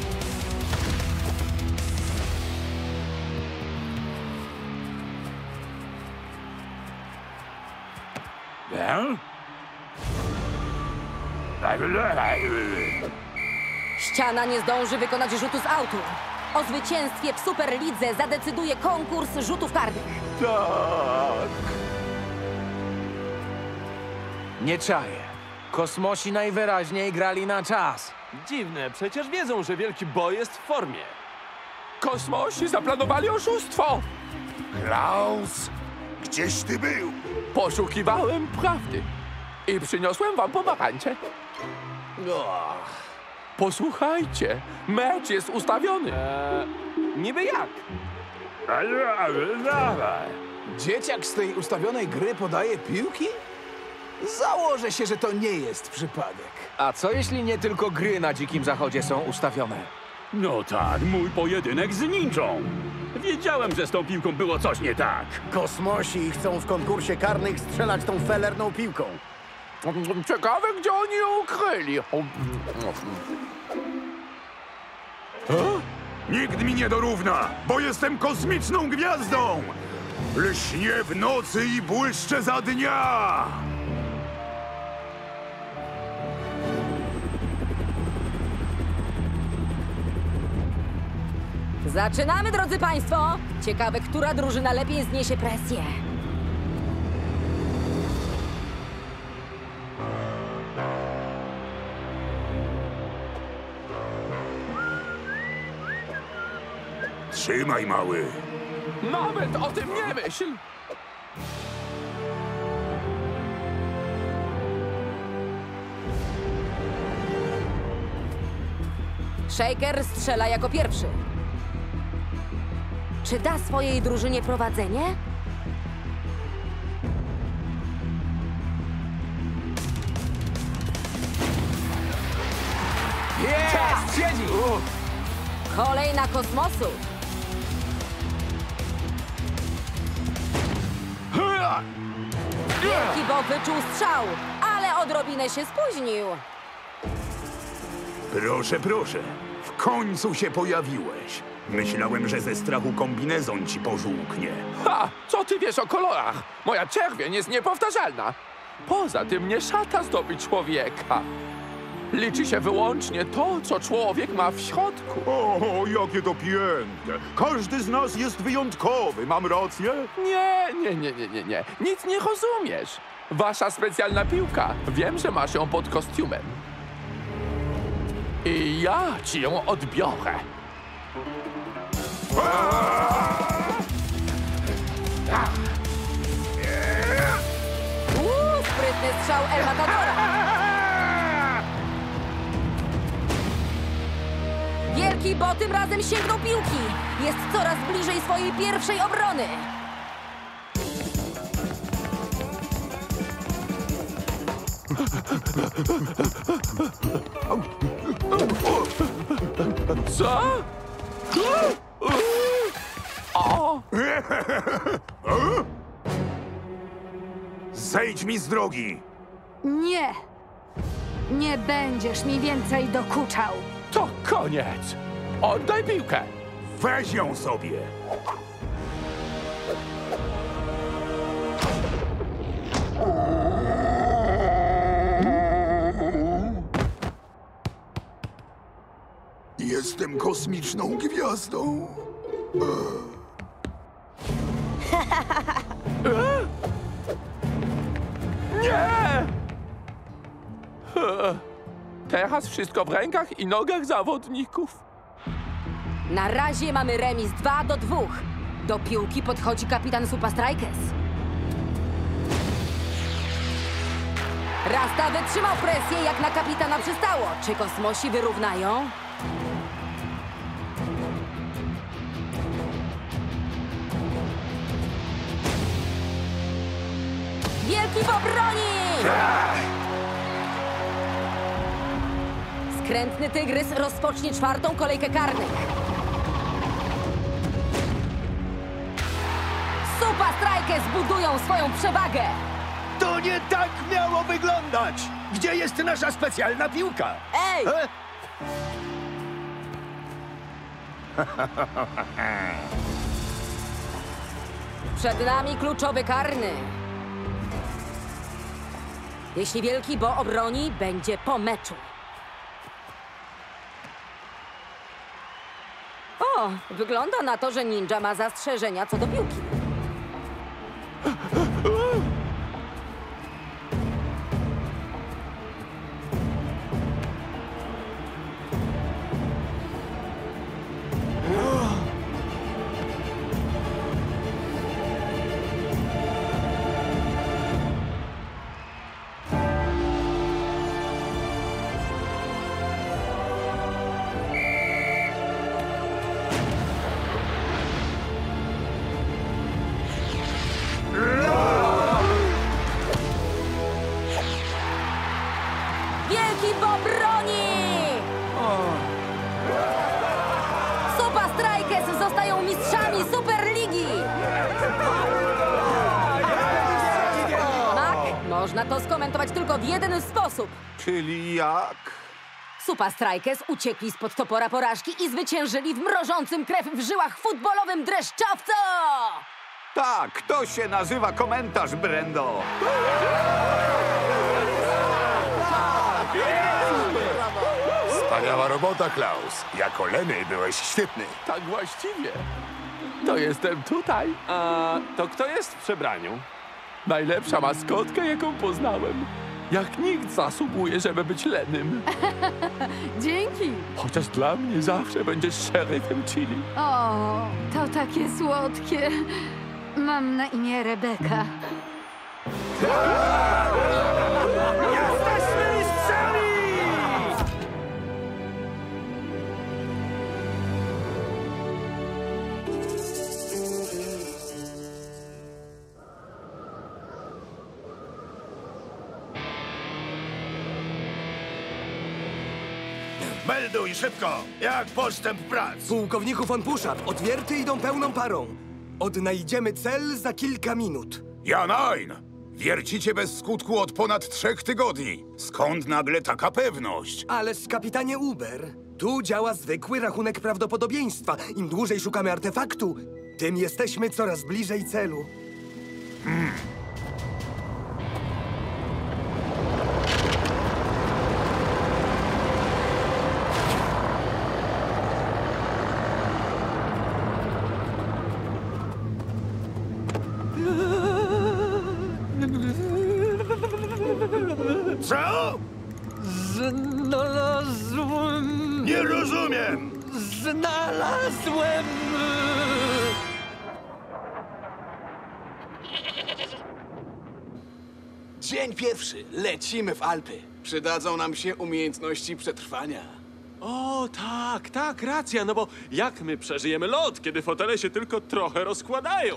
Ściana nie zdąży wykonać rzutu z autu. O zwycięstwie w Superlidze zadecyduje konkurs rzutów karnych.
Tak. Nie czaję.
Kosmosi najwyraźniej grali na czas.
Dziwne, przecież wiedzą, że Wielki Bo jest w formie.
Kosmosi zaplanowali oszustwo!
Klaus, gdzieś ty był?
Poszukiwałem prawdy i przyniosłem wam pomarańcze. Posłuchajcie, mecz jest ustawiony.
Eee, niby jak?
Dzieciak z tej ustawionej gry podaje piłki? Założę się, że to nie jest przypadek.
A co jeśli nie tylko gry na Dzikim Zachodzie są ustawione?
No tak, mój pojedynek z ninją. Wiedziałem, że z tą piłką było coś nie tak.
Kosmosi chcą w konkursie karnych strzelać tą felerną piłką.
Ciekawe, gdzie oni ją ukryli.
Nikt mi nie dorówna, bo jestem kosmiczną gwiazdą! Lśnię w nocy i błyszczę za dnia!
Zaczynamy, drodzy państwo! Ciekawe, która drużyna lepiej zniesie presję.
Trzymaj, mały.
Nawet o tym nie myśl!
Shaker strzela jako pierwszy. Czy da swojej drużynie prowadzenie?
Jest! Siedzi!
Kolej na kosmosu. Wielki Bo wyczuł strzał, ale odrobinę się spóźnił.
Proszę, proszę. W końcu się pojawiłeś. Myślałem, że ze strachu kombinezon ci pożółknie.
Ha! Co ty wiesz o kolorach? Moja czerwień jest niepowtarzalna. Poza tym nie szata zdobi człowieka. Liczy się wyłącznie to, co człowiek ma w środku.
O, jakie to piękne. Każdy z nas jest wyjątkowy, mam rację?
Nie, nie, nie, nie, nie, nie. Nic nie rozumiesz. Wasza specjalna piłka. Wiem, że masz ją pod kostiumem. I ja ci ją odbiorę.
Uuu, sprytny strzał El Matadora. Wielki Bo tym razem sięgnął piłki. Jest coraz bliżej swojej pierwszej obrony.
Co? O!
Zejdź mi z drogi!
Nie! Nie będziesz mi więcej dokuczał.
To koniec! Oddaj piłkę!
Weź ją sobie! Jestem kosmiczną gwiazdą.
Nie! Teraz wszystko w rękach i nogach zawodników.
Na razie mamy remis dwa do dwóch. Do piłki podchodzi kapitan Supa Strikers. Rasta wytrzymał presję, jak na kapitana przystało. Czy kosmosi wyrównają? Wielki Bo broni! Skrętny tygrys rozpocznie czwartą kolejkę karnych. Supa Strikers budują swoją przewagę.
To nie tak miało wyglądać! Gdzie jest nasza specjalna piłka?
Ej!
E?
Przed nami kluczowy karny. Jeśli Wielki Bo obroni, będzie po meczu. O, wygląda na to, że ninja ma zastrzeżenia co do piłki. broni! Supa Strikers zostają mistrzami Superligi! Mac, można to skomentować tylko w jeden sposób.
Czyli jak?
Supa Strikers uciekli spod topora porażki i zwyciężyli w mrożącym krew w żyłach futbolowym dreszczowcu!
Tak, to się nazywa komentarz, Brendo.
Wspaniała robota, Klaus. Jako Lenny byłeś świetny.
Tak właściwie. To jestem tutaj.
A to kto jest w przebraniu?
Najlepsza maskotka, jaką poznałem. Jak nikt zasługuje, żeby być Lenym.
Dzięki.
Chociaż dla mnie zawsze będziesz szeryfem Chili.
O, to takie słodkie. Mam na imię Rebeka.
Jesteśmy mistrzami!
Melduj szybko, jak postęp prac.
Pułkowniku von Puszat, odwierty idą pełną parą. Odnajdziemy cel za kilka minut.
Ja nein! Wiercicie bez skutku od ponad trzech tygodni. Skąd nagle taka pewność?
Ależ, kapitanie Uber, tu działa zwykły rachunek prawdopodobieństwa. Im dłużej szukamy artefaktu, tym jesteśmy coraz bliżej celu.
Hmm.
Co?
Znalazłem...
Nie rozumiem!
Znalazłem...
Dzień pierwszy. Lecimy w Alpy. Przydadzą nam się umiejętności przetrwania.
O, tak, tak, racja, no bo jak my przeżyjemy lot, kiedy fotele się tylko trochę rozkładają?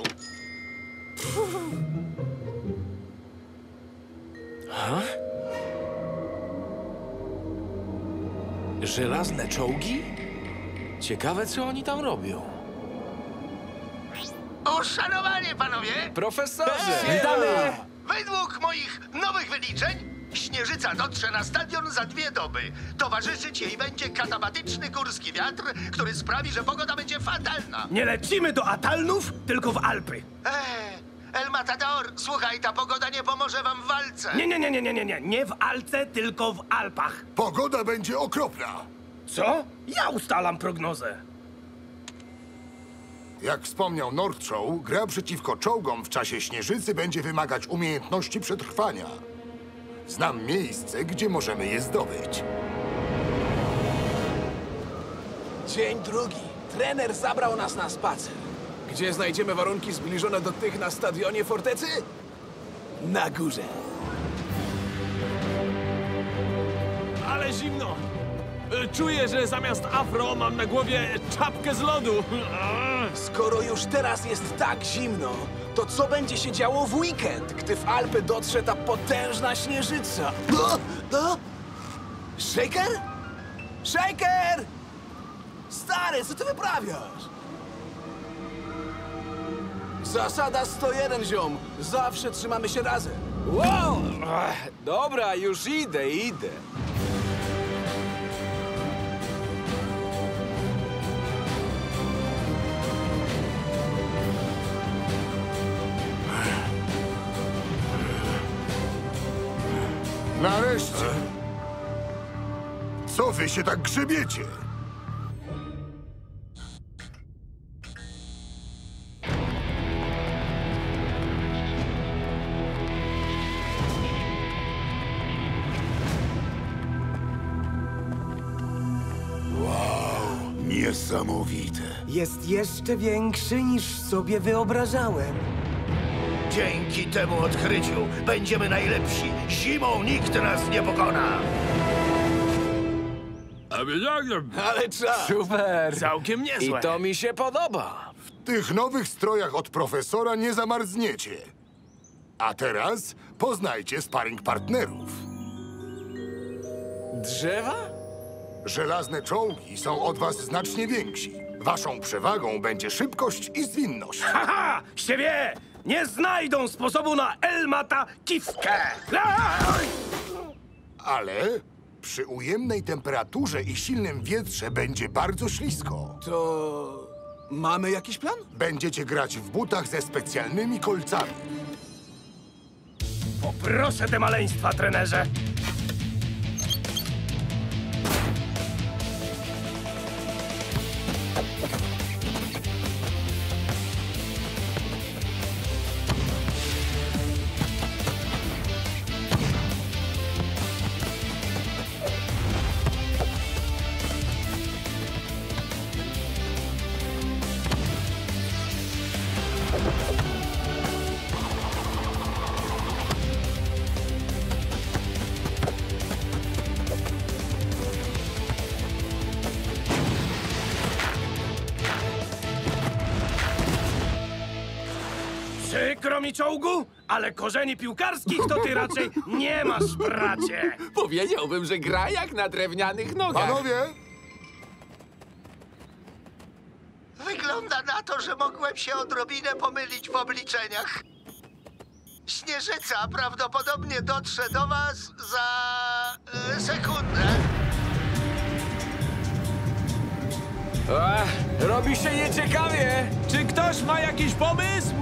Ha? Żelazne czołgi? Ciekawe, co oni tam robią.
Uszanowanie, panowie!
Profesorze!
Witamy! Według moich nowych wyliczeń Śnieżyca dotrze na stadion za dwie doby. Towarzyszyć jej będzie katabatyczny górski wiatr, który sprawi, że pogoda będzie fatalna.
Nie lecimy do Atalnów, tylko w Alpy.
Eee, El Matador, słuchaj, ta pogoda nie pomoże wam w walce.
Nie, nie, nie, nie, nie, nie, nie. Nie w Alce, tylko w Alpach.
Pogoda będzie okropna.
Co? Ja ustalam prognozę.
Jak wspomniał Nordshow, gra przeciwko czołgom w czasie śnieżycy będzie wymagać umiejętności przetrwania. Znam miejsce, gdzie możemy je zdobyć.
Dzień drugi. Trener zabrał nas na spacer. Gdzie znajdziemy warunki zbliżone do tych na stadionie fortecy? Na górze.
Ale zimno! Czuję, że zamiast afro mam na głowie czapkę z lodu.
Skoro już teraz jest tak zimno, to co będzie się działo w weekend, gdy w Alpy dotrze ta potężna śnieżyca? O, o? Shaker? Shaker! Stary, co ty wyprawiasz? Zasada sto jeden, ziom. Zawsze trzymamy się razem.
Wow! Ach, dobra, już idę, idę.
Nareszcie! Co wy się tak grzebiecie?
Wow, niesamowite.
Jest jeszcze większy niż sobie wyobrażałem.
Dzięki temu odkryciu będziemy najlepsi. Zimą nikt nas nie pokona.
Ale czas!
Super!
Całkiem niezłe.
I to mi się podoba.
W tych nowych strojach od profesora nie zamarzniecie. A teraz poznajcie sparring partnerów.
Drzewa?
Żelazne czołgi są od was znacznie więksi. Waszą przewagą będzie szybkość i zwinność.
Haha! Się wie! Nie znajdą sposobu na Elmata Kiwkę! Aj!
Ale przy ujemnej temperaturze i silnym wietrze będzie bardzo ślisko.
To mamy jakiś plan?
Będziecie grać w butach ze specjalnymi kolcami.
Poproszę te maleństwa, trenerze! Przykro mi, czołgu, ale korzeni piłkarskich to ty raczej nie masz, bracie!
Powiedziałbym, że gra jak na drewnianych nogach.
Panowie!
Wygląda na to, że mogłem się odrobinę pomylić w obliczeniach. Śnieżyca prawdopodobnie dotrze do was za e, sekundę.
Ach, robi się nieciekawie. Czy ktoś ma jakiś pomysł?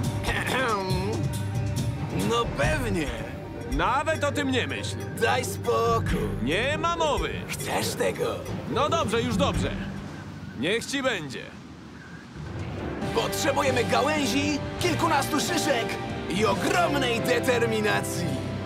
No pewnie.
Nawet o tym nie myśl.
Daj spokój.
Nie ma mowy.
Chcesz tego?
No dobrze, już dobrze. Niech ci będzie.
Potrzebujemy gałęzi, kilkunastu szyszek i ogromnej determinacji.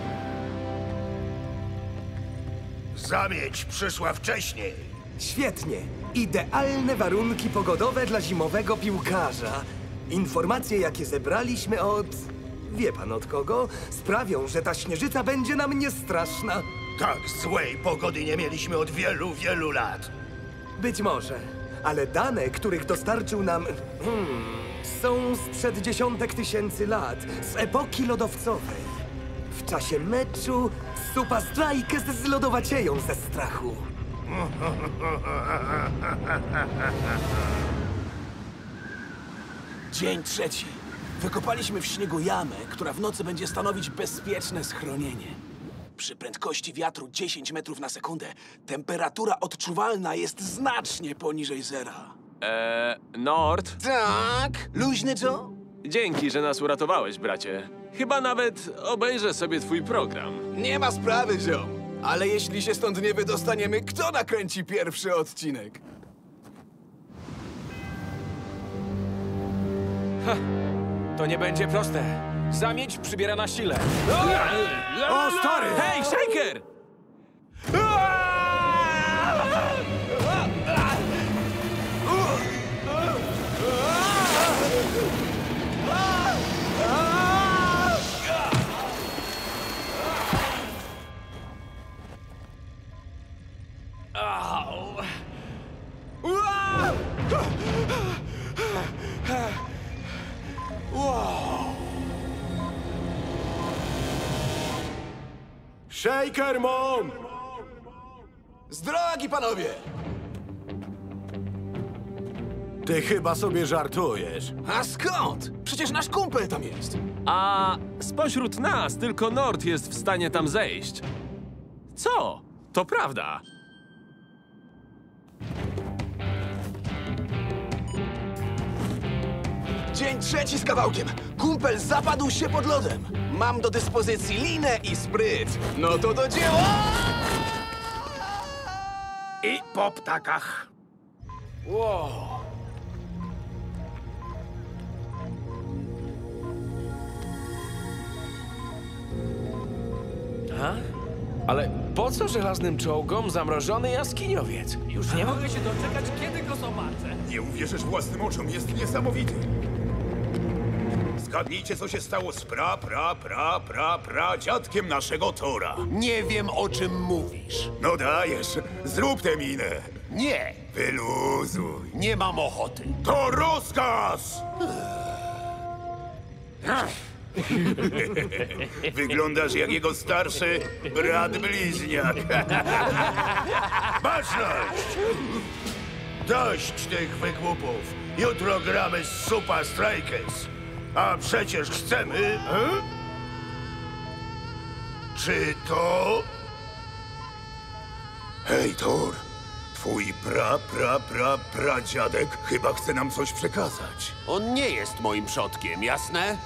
Zamieć przyszła wcześniej.
Świetnie. Idealne warunki pogodowe dla zimowego piłkarza. Informacje, jakie zebraliśmy od... wie pan od kogo? Sprawią, że ta śnieżyca będzie nam niestraszna.
Tak złej pogody nie mieliśmy od wielu, wielu lat.
Być może, ale dane, których dostarczył nam... Hmm, są sprzed dziesiątek tysięcy lat, z epoki lodowcowej. W czasie meczu Supa Strikers zlodowacieją ze strachu.
Dzień trzeci. Wykopaliśmy w śniegu jamę, która w nocy będzie stanowić bezpieczne schronienie. Przy prędkości wiatru dziesięć metrów na sekundę temperatura odczuwalna jest znacznie poniżej zera.
Eee, Nord?
Tak? Luźny, Joe?
Dzięki, że nas uratowałeś, bracie. Chyba nawet obejrzę sobie twój program.
Nie ma sprawy, Joe. Ale jeśli się stąd nie wydostaniemy, kto nakręci pierwszy odcinek?
Ha, to nie będzie proste. Zamieć przybiera na sile. O, stary! Hej, Shaker!
Shaker Mom! Z drogi, panowie!
Ty chyba sobie żartujesz.
A skąd? Przecież nasz kumpel tam jest.
A spośród nas tylko Nord jest w stanie tam zejść. Co? To prawda.
Dzień trzeci z kawałkiem. Kumpel zapadł się pod lodem. Mam do dyspozycji linę i spryt. No to do dzieła!
I po ptakach.
Wow.
A? Ale po co żelaznym czołgom zamrożony jaskiniowiec? Już nie mogę się doczekać, kiedy go zobaczę.
Nie uwierzysz własnym oczom, jest niesamowity. Zgadnijcie, co się stało z pra, pra, pra, pra, pra dziadkiem naszego Tora.
Nie wiem, o czym mówisz.
No dajesz, zrób tę minę.
Nie.
Wyluzuj.
Nie mam ochoty.
To rozkaz! Wyglądasz jak jego starszy brat bliźniak.
Baczność! Dość tych wygłupów. Jutro gramy z Super Strikers. A przecież chcemy... E? Czy to...
Hej, Thor. Twój pra, pra, pra, pradziadek chyba chce nam coś przekazać.
On nie jest moim przodkiem, jasne?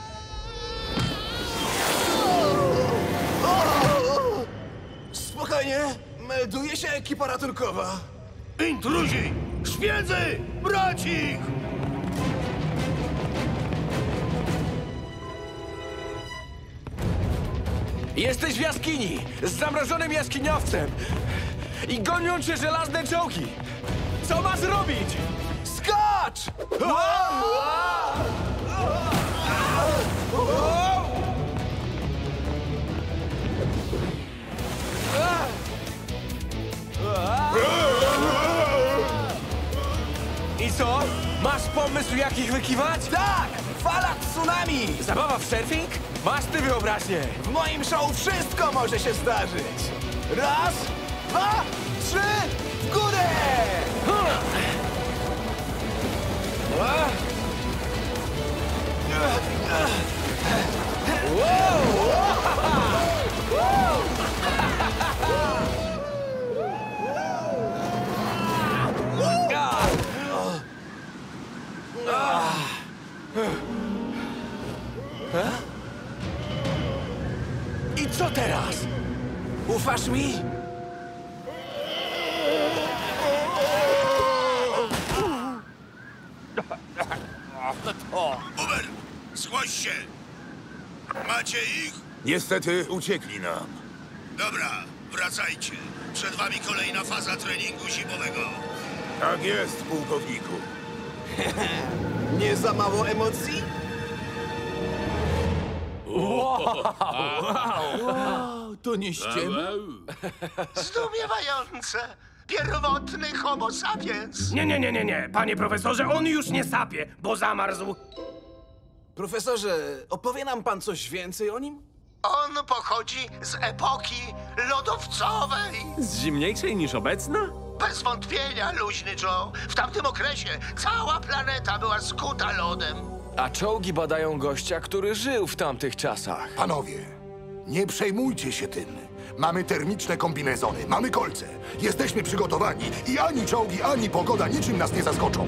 Spokojnie, melduje się ekipa ratunkowa.
Intruzi! Szpiedzy! Brać ich!
Jesteś w jaskini z zamrożonym jaskiniowcem i gonią cię żelazne czołgi. Co masz robić?
Skacz!
I co? Masz pomysł, jak ich wykiwać?
Tak! Fala tsunami!
Zabawa w surfing? Masz ty wyobraźnię!
W moim show wszystko może się zdarzyć! Raz, dwa, trzy, w górę!
I co teraz?
Ufasz mi?
Uber, zgłoś się! Macie ich?
Niestety uciekli nam.
Dobra, wracajcie. Przed wami kolejna faza treningu zimowego.
Tak jest, pułkowniku.
Nie za mało emocji?
Wow, to nie ściema.
Zdumiewające! Pierwotny homo sapiens!
Nie, nie, nie, nie, nie. Panie profesorze, on już nie sapie, bo zamarzł.
Profesorze, opowie nam pan coś więcej o nim?
On pochodzi z epoki lodowcowej.
Z zimniejszej niż obecna?
Bez wątpienia, luźny Joe. W tamtym okresie cała planeta była skuta lodem.
A czołgi badają gościa, który żył w tamtych czasach.
Panowie, nie przejmujcie się tym. Mamy termiczne kombinezony, mamy kolce. Jesteśmy przygotowani i ani czołgi, ani pogoda niczym nas nie zaskoczą.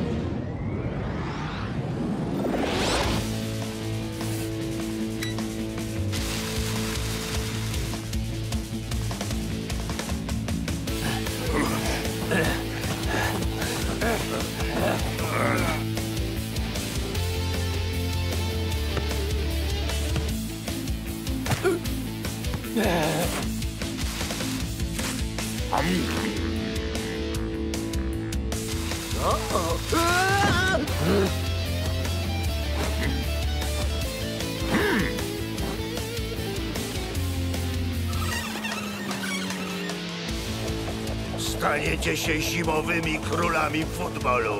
Staniecie się zimowymi królami futbolu.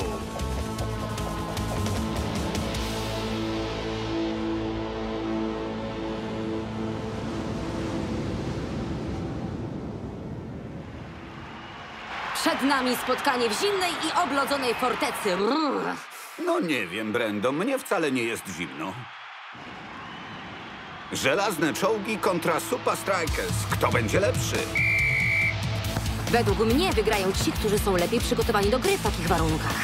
Przed nami spotkanie w zimnej i oblodzonej fortecy. Brrr.
No nie wiem, Brendo, mnie wcale nie jest zimno. Żelazne czołgi kontra Super Strikers. Kto będzie lepszy?
Według mnie wygrają ci, którzy są lepiej przygotowani do gry w takich warunkach.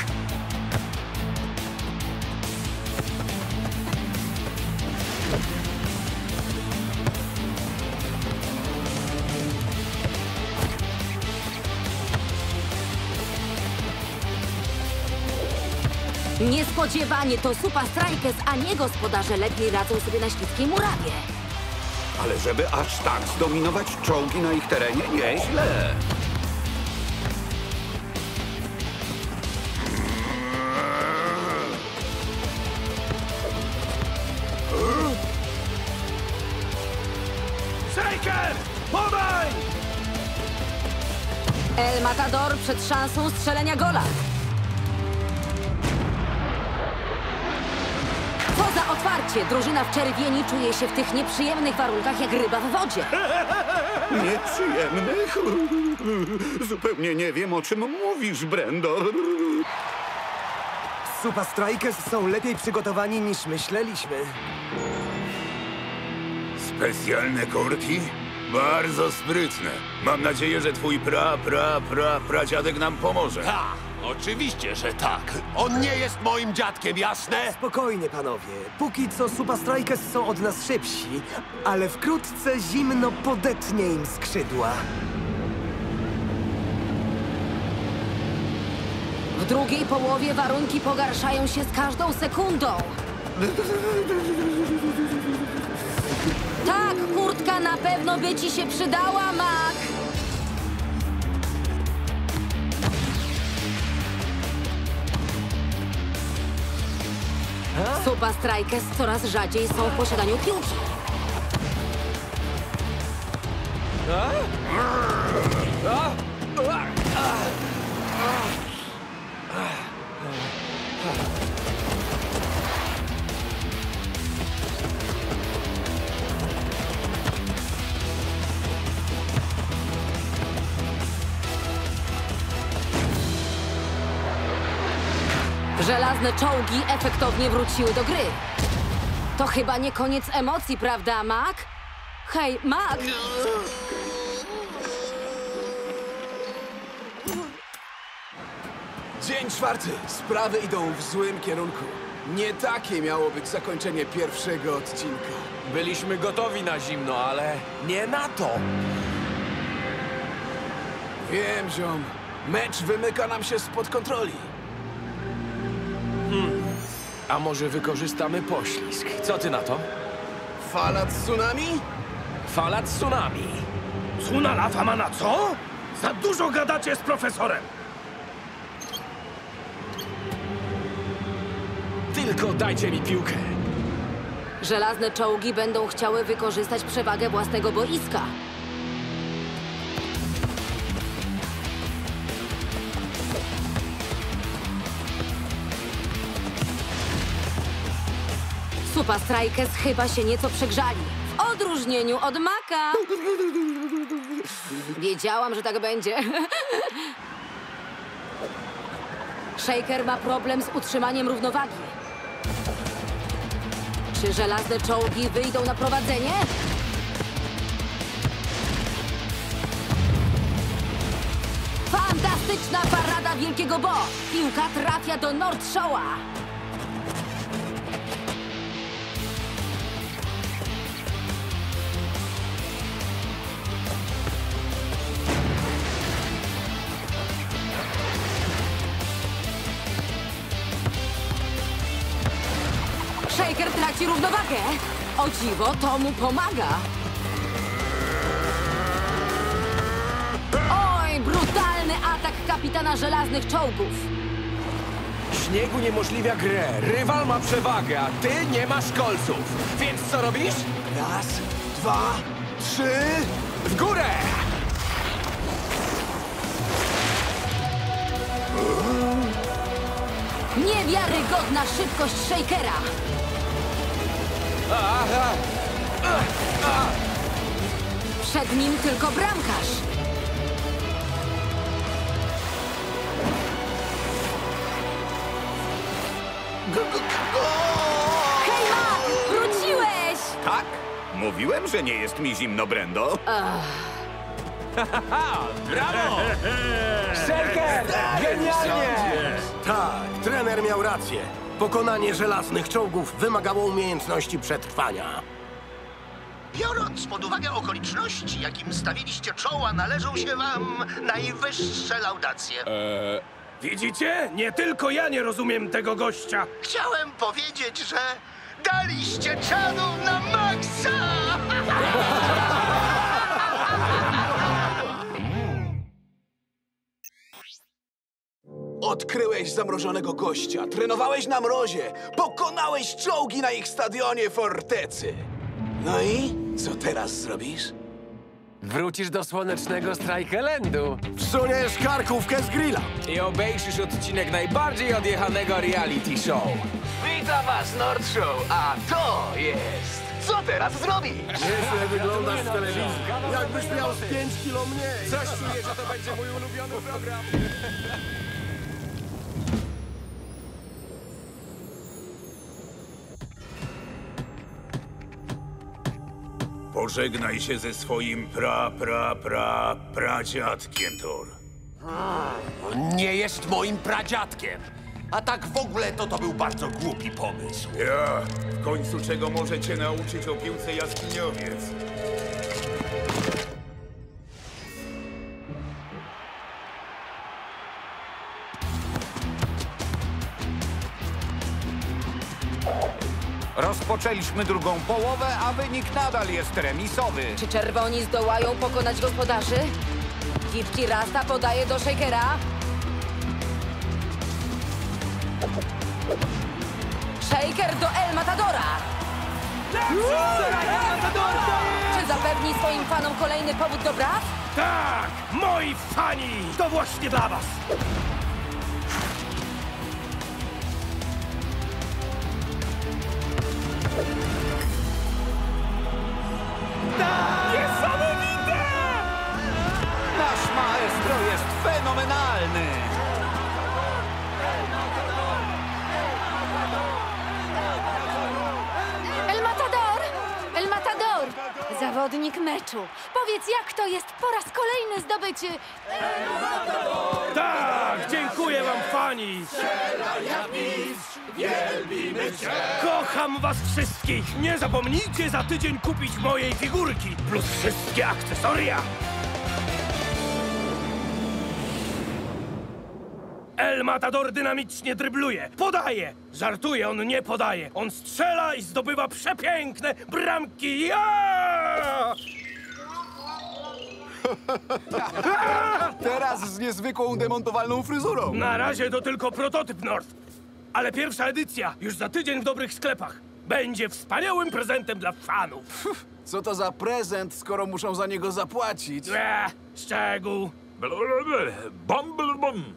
Niespodziewanie to Super Strikers, a nie gospodarze lepiej radzą sobie na śliskiej murawie.
Ale żeby aż tak zdominować czołgi na ich terenie, nieźle.
Shaker! Podaj!
El Matador przed szansą strzelenia gola. Co za otwarcie. Drużyna w czerwieni czuje się w tych nieprzyjemnych warunkach jak ryba w wodzie.
Nieprzyjemnych? Zupełnie nie wiem, o czym mówisz, Brendo.
Super Strikers są lepiej przygotowani niż myśleliśmy.
Specjalne korki? Bardzo sprytne. Mam nadzieję, że twój pra, pra, pra, pradziadek nam pomoże.
Ha! Oczywiście, że tak. On nie jest moim dziadkiem, jasne?
Spokojnie, panowie. Póki co Super Strikers są od nas szybsi, ale wkrótce zimno podetnie im skrzydła.
W drugiej połowie warunki pogarszają się z każdą sekundą. Tak, kurtka na pewno by ci się przydała, Mac. Super Strikers coraz rzadziej są w posiadaniu piłki. Żelazne czołgi efektownie wróciły do gry. To chyba nie koniec emocji, prawda, Mac? Hej, Mac!
Dzień czwarty. Sprawy idą w złym kierunku. Nie takie miało być zakończenie pierwszego odcinka.
Byliśmy gotowi na zimno, ale nie na to.
Wiem, ziom. Mecz wymyka nam się spod kontroli.
Hmm. A może wykorzystamy poślizg? Co ty na to?
Fala tsunami?
Fala tsunami.
Tsunalafa ma na co? Za dużo gadacie z profesorem.
Tylko dajcie mi piłkę.
Żelazne czołgi będą chciały wykorzystać przewagę własnego boiska. Super Strikers chyba się nieco przegrzali. W odróżnieniu od Maca. Wiedziałam, że tak będzie. Shaker ma problem z utrzymaniem równowagi. Czy żelazne czołgi wyjdą na prowadzenie? Fantastyczna parada Wielkiego Bo! Piłka trafia do North Shore'a. Shaker traci równowagę. O dziwo, to mu pomaga. Oj, brutalny atak kapitana żelaznych czołgów.
Śnieg uniemożliwia grę. Rywal ma przewagę, a ty nie masz kolców. Więc co robisz?
Raz, dwa, trzy...
W górę!
Niewiarygodna szybkość Shakera.
Aha.
Przed nim tylko bramkarz. Hej, Mac! Wróciłeś!
Tak? Mówiłem, że nie jest mi zimno, Brendo.
Brawo! Shaker! Genialnie!
Tak, trener miał rację. Pokonanie żelaznych czołgów wymagało umiejętności przetrwania.
Biorąc pod uwagę okoliczności, jakim stawiliście czoła, należą się wam najwyższe laudacje.
Eee, widzicie? Nie tylko ja nie rozumiem tego gościa.
Chciałem powiedzieć, że daliście czadu na maksa!
Odkryłeś zamrożonego gościa, trenowałeś na mrozie, pokonałeś czołgi na ich stadionie fortecy. No i co teraz zrobisz?
Wrócisz do słonecznego Strajkelandu.
Wsuniesz karkówkę z grilla.
I obejrzysz odcinek najbardziej odjechanego reality show.
Witam was, Nord Show, a to jest... Co teraz zrobisz?
Nieźle wyglądasz w telewizji. Jakbyś miał z pięć kilo mniej.
Coś czuję, że to będzie mój ulubiony program.
Pożegnaj się ze swoim pra, pra, pra, pradziadkiem, Thor.
On nie jest moim pradziadkiem. A tak w ogóle to to był bardzo głupi pomysł.
Ja, w końcu czego możecie nauczyć o piłce jaskiniowiec?
Rozpoczęliśmy drugą połowę, a wynik nadal jest remisowy.
Czy czerwoni zdołają pokonać gospodarzy? Dziwki Rasta podaje do Shakera. Shaker do El Matadora. Czy zapewni swoim fanom kolejny powód do braw?
Tak! Moi fani! To właśnie dla was!
Niesamowite! Nasz maestro jest fenomenalny!
El Matador! El Matador! Zawodnik meczu. Powiedz, jak to jest po raz kolejny zdobyć... El Matador!
Tak! Dziękuję wam, fani! Kocham was wszystkich! Nie zapomnijcie za tydzień kupić mojej figurki plus wszystkie akcesoria! El Matador dynamicznie drybluje, podaje! Żartuje, on nie podaje. On strzela i zdobywa przepiękne bramki. Ja!
Teraz z niezwykłą demontowalną fryzurą.
Na razie to tylko prototyp, North. Ale pierwsza edycja już za tydzień w dobrych sklepach. Będzie wspaniałym prezentem dla fanów.
Co to za prezent, skoro muszą za niego zapłacić?
Eee, szczegół.
Bumblebum.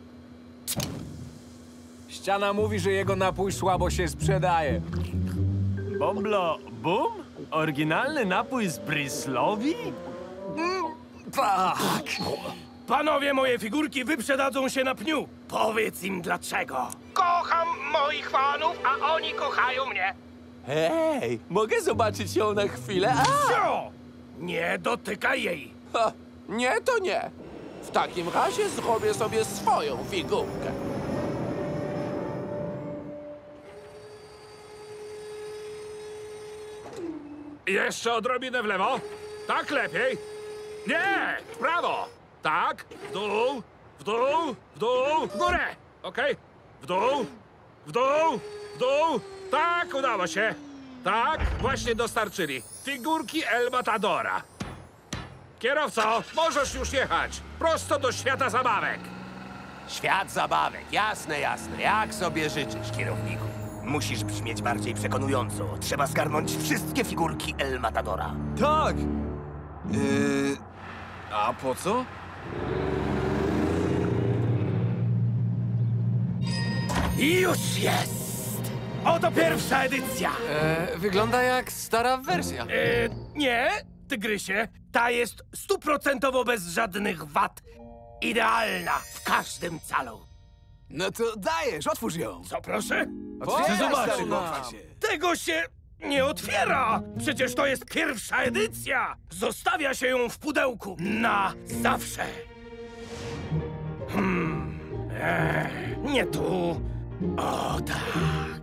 Ściana mówi, że jego napój słabo się sprzedaje.
Bomblo Boom? Oryginalny napój z Bryslowi?
Tak! Panowie, moje figurki wyprzedadzą się na pniu. Powiedz im dlaczego. Kocham moich fanów, a oni kochają mnie.
Hej, mogę zobaczyć ją na chwilę? A!
Co? Nie dotykaj jej.
Ha, nie, to nie. W takim razie zrobię sobie swoją figurkę.
Jeszcze odrobinę w lewo. Tak lepiej. Nie, w prawo. Tak, w dół, w dół, w dół, w górę. Okej, w dół, w dół, w dół. Tak, udało się. Tak, właśnie dostarczyli. Figurki El Matadora. Kierowco, możesz już jechać. Prosto do świata zabawek.
Świat zabawek, jasne, jasne. Jak sobie życzysz, kierowniku.
Musisz brzmieć bardziej przekonująco. Trzeba zgarnąć wszystkie figurki El Matadora.
Tak! Yy, a po co?
I już jest! Oto pierwsza edycja.
E, wygląda jak stara wersja.
E, nie, tygrysie. Ta jest stuprocentowo bez żadnych wad. Idealna w każdym calu.
No to dajesz, otwórz ją.
Co, proszę?
Otwieraj,
Chcę zobaczyć.
stary, pochwal się.
Tego się nie otwiera! Przecież to jest pierwsza edycja! Zostawia się ją w pudełku na zawsze. Hmm. Ech, nie tu. O tak.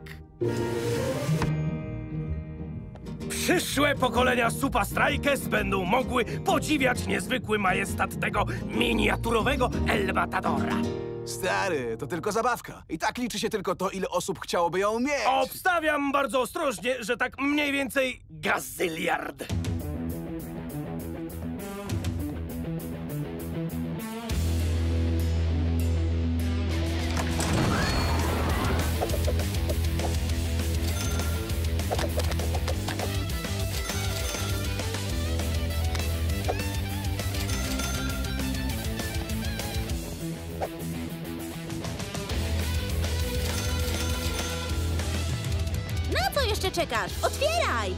Przyszłe pokolenia Supa Strikers będą mogły podziwiać niezwykły majestat tego miniaturowego El Matadora.
Stary, to tylko zabawka. I tak liczy się tylko to, ile osób chciałoby ją mieć.
Obstawiam bardzo ostrożnie, że tak mniej więcej gazyliard.
jeszcze czekasz? Otwieraj!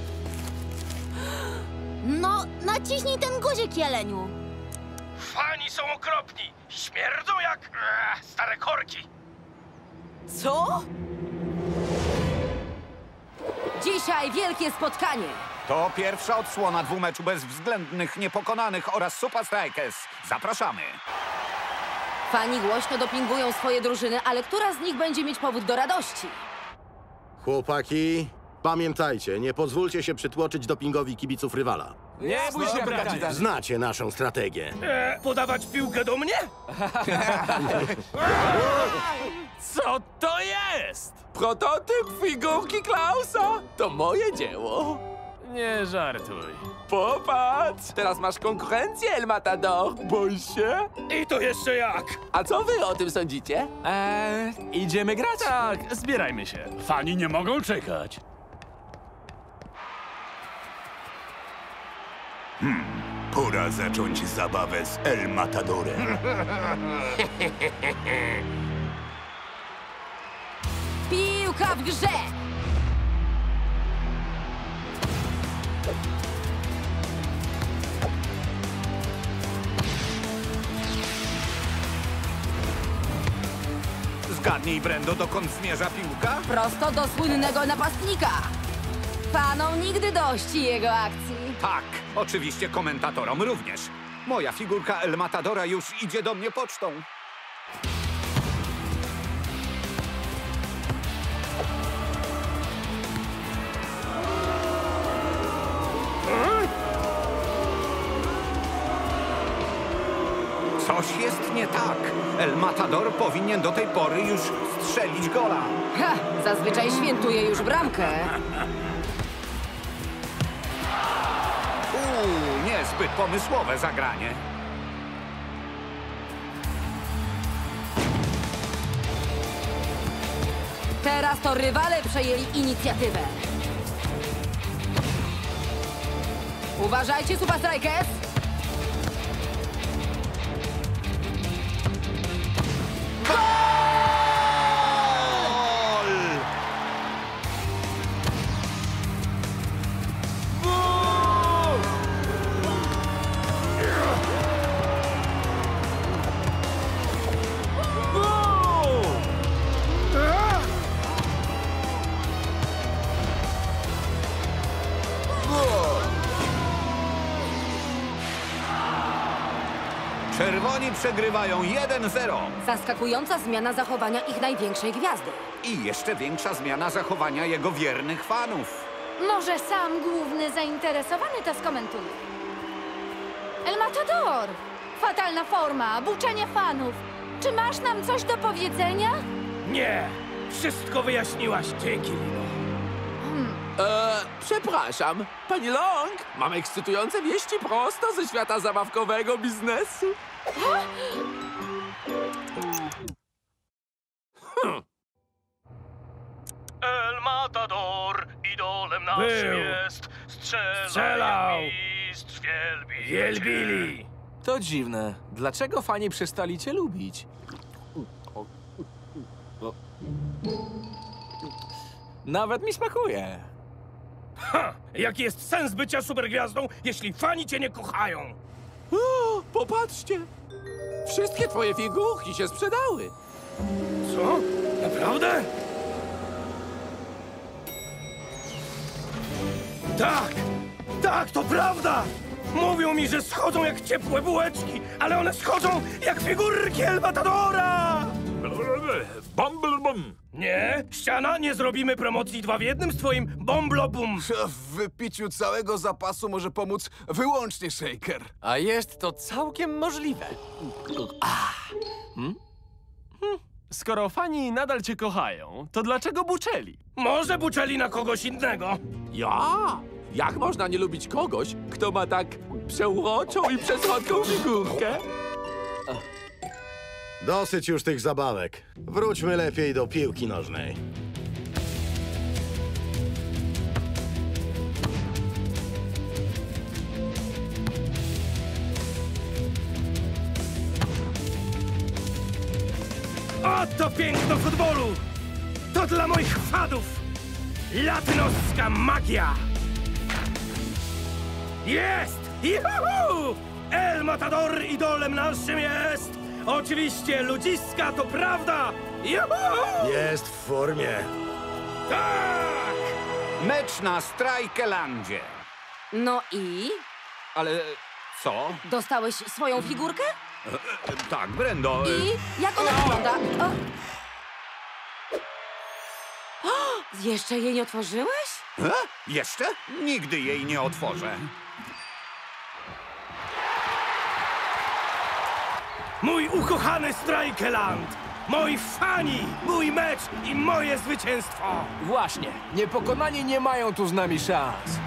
No, naciśnij ten guzik, jeleniu.
Fani są okropni. Śmierdzą jak e, stare korki.
Co?
Dzisiaj wielkie spotkanie.
To pierwsza odsłona dwumeczu bezwzględnych niepokonanych oraz Super Strikers. Zapraszamy.
Fani głośno dopingują swoje drużyny, ale która z nich będzie mieć powód do radości?
Chłopaki, pamiętajcie, nie pozwólcie się przytłoczyć dopingowi kibiców rywala.
Nie bój się, bracie.
Znacie naszą strategię.
E, podawać piłkę do mnie?
Co to jest? Prototyp figurki Klausa? To moje dzieło.
Nie żartuj.
Popatrz! Teraz masz konkurencję, El Matador. Boisz się?
I to jeszcze jak?
A co wy o tym sądzicie?
Eee, idziemy grać? Tak, zbierajmy się.
Fani nie mogą czekać.
Hmm, pora zacząć zabawę z El Matadorem.
Piłka w grze!
Zgadnij, Brendo, dokąd zmierza piłka?
Prosto do słynnego napastnika. Fanom nigdy dość jego akcji.
Tak, oczywiście komentatorom również. Moja figurka El Matadora już idzie do mnie pocztą. Coś jest nie tak. El Matador powinien do tej pory już strzelić gola.
Ha, zazwyczaj świętuje już bramkę.
Uuu, niezbyt pomysłowe zagranie.
Teraz to rywale przejęli inicjatywę. Uważajcie, Super Strikers!
Czerwoni przegrywają jeden zero.
Zaskakująca zmiana zachowania ich największej gwiazdy.
I jeszcze większa zmiana zachowania jego wiernych fanów.
Może sam główny zainteresowany to skomentuje. El Matador! Fatalna forma, buczenie fanów. Czy masz nam coś do powiedzenia?
Nie! Wszystko wyjaśniłaś. Dzięki, Lilo.
Eee, przepraszam. Pani Long, mam ekscytujące wieści prosto ze świata zabawkowego biznesu.
Hmm. El Matador idolem naszym Był. jest. Strzelał.
Strzelał.
Mistrz wielbi.
Wielbili. To dziwne. Dlaczego fani przestali cię lubić? Nawet mi smakuje.
Ha! Jaki jest sens bycia supergwiazdą, jeśli fani cię nie kochają?
O, popatrzcie. Wszystkie twoje figurki się sprzedały.
Co? Naprawdę? Tak! Tak, to prawda! Mówią mi, że schodzą jak ciepłe bułeczki, ale one schodzą jak figurki El Matadora!
Bumblebum!
Nie, ściana, nie zrobimy promocji dwa w jednym z twoim Bomblobum.
W wypiciu całego zapasu może pomóc wyłącznie Shaker.
A jest to całkiem możliwe. Ah. Hmm? Hmm. Skoro fani nadal cię kochają, to dlaczego buczeli?
Może buczeli na kogoś innego.
Ja? Jak można nie lubić kogoś, kto ma tak przeuroczą i przesłodką figurkę?
Dosyć już tych zabawek. Wróćmy lepiej do piłki nożnej.
Oto piękno futbolu! To dla moich fanów! Latynoska magia! Jest! Juhu! El Matador idolem naszym jest! Oczywiście ludziska, to prawda! Juhu!
Jest w formie.
Tak!
Mecz na Strajkelandzie.
No i?
Ale co?
Dostałeś swoją figurkę?
E, e, tak, Brendo. e,
I? Jak ona wygląda? O. O, jeszcze jej nie otworzyłeś?
E? Jeszcze? Nigdy jej nie otworzę.
Mój ukochany Strajkeland! Moi fani! Mój mecz i moje zwycięstwo!
Właśnie. Niepokonani nie mają tu z nami szans.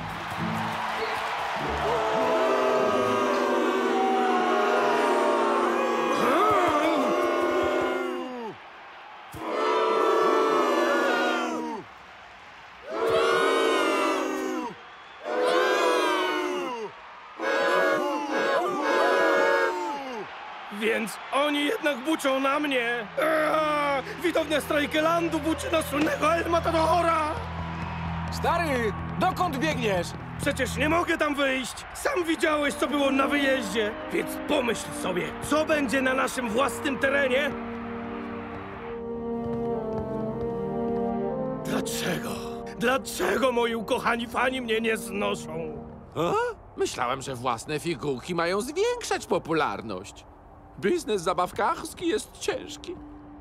Więc oni jednak buczą na mnie! Eee, widownia Strajkelandu buczy na słynnego El Matadora!
Stary, dokąd biegniesz?
Przecież nie mogę tam wyjść! Sam widziałeś, co było na wyjeździe! Więc pomyśl sobie, co będzie na naszym własnym terenie? Dlaczego? Dlaczego moi ukochani fani mnie nie znoszą?
A? Myślałem, że własne figułki mają zwiększać popularność. Biznes zabawkarski jest ciężki.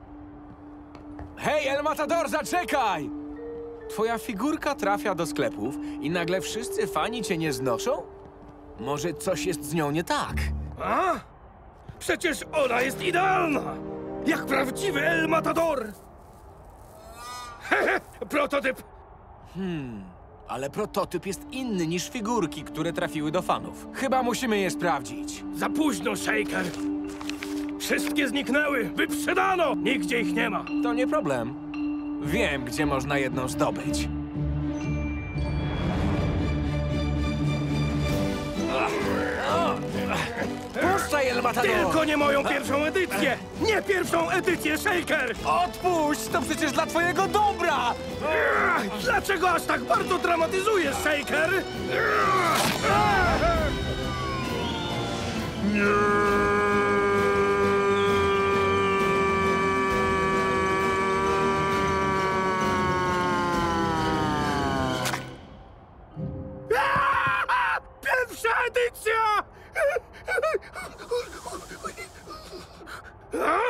Hej, El Matador, zaczekaj! Twoja figurka trafia do sklepów i nagle wszyscy fani cię nie znoszą? Może coś jest z nią nie tak?
A? Przecież ona jest idealna! Jak prawdziwy El Matador! Hehe, prototyp!
Hmm, ale prototyp jest inny niż figurki, które trafiły do fanów. Chyba musimy je sprawdzić.
Za późno, Shaker! Wszystkie zniknęły! Wyprzedano! Nigdzie ich nie ma!
To nie problem. Wiem, gdzie można jedną zdobyć. Puszczaj, El Matador!
Tylko nie moją pierwszą edycję! Nie pierwszą edycję, Shaker!
Odpuść! To przecież dla twojego dobra!
Dlaczego aż tak bardzo dramatyzujesz, Shaker? Pierwsza edycja! A?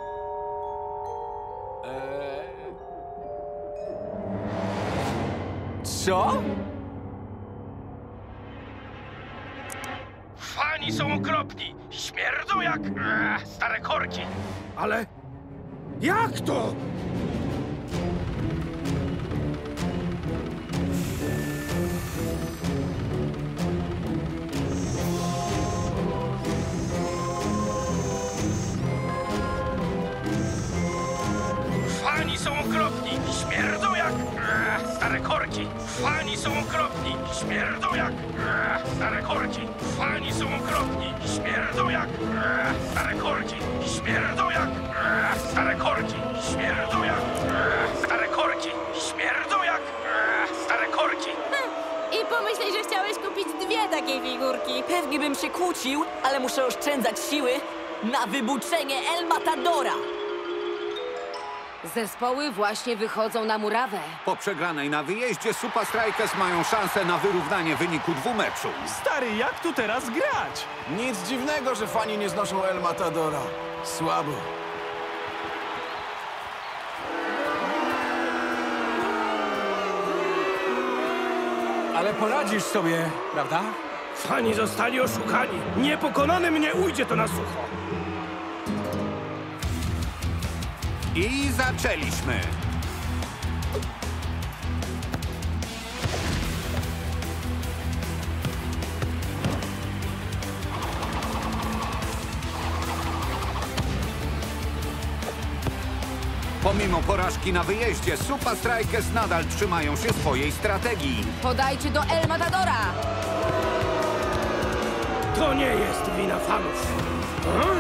Co?
Fani są okropni! Śmierdzą jak e, stare korki! Ale jak to? Fani są okropni! Śmierdzą jak e, stare korki! Fani są okropni! Śmierdzą jak e, stare korki! Fani są okropni! Śmierdzą jak e, stare korki! Śmierdzą jak e, stare korki! Śmierdzą jak e, stare korki! Śmierdzą jak e, stare korki!
I pomyśleć, że chciałeś kupić dwie takie figurki. Pewnie bym się kłócił, ale muszę oszczędzać siły na wybuczenie El Matadora.
Zespoły właśnie wychodzą na murawę.
Po przegranej na wyjeździe Super Strikers mają szansę na wyrównanie wyniku dwumeczu.
Stary, jak tu teraz grać?
Nic dziwnego, że fani nie znoszą El Matadora. Słabo.
Ale poradzisz sobie, prawda?
Fani zostali oszukani! Niepokonany mnie ujdzie to na sucho!
I zaczęliśmy. Pomimo porażki na wyjeździe, Super Strikers nadal trzymają się swojej strategii.
Podajcie do El Matadora!
To nie jest wina fanów. A?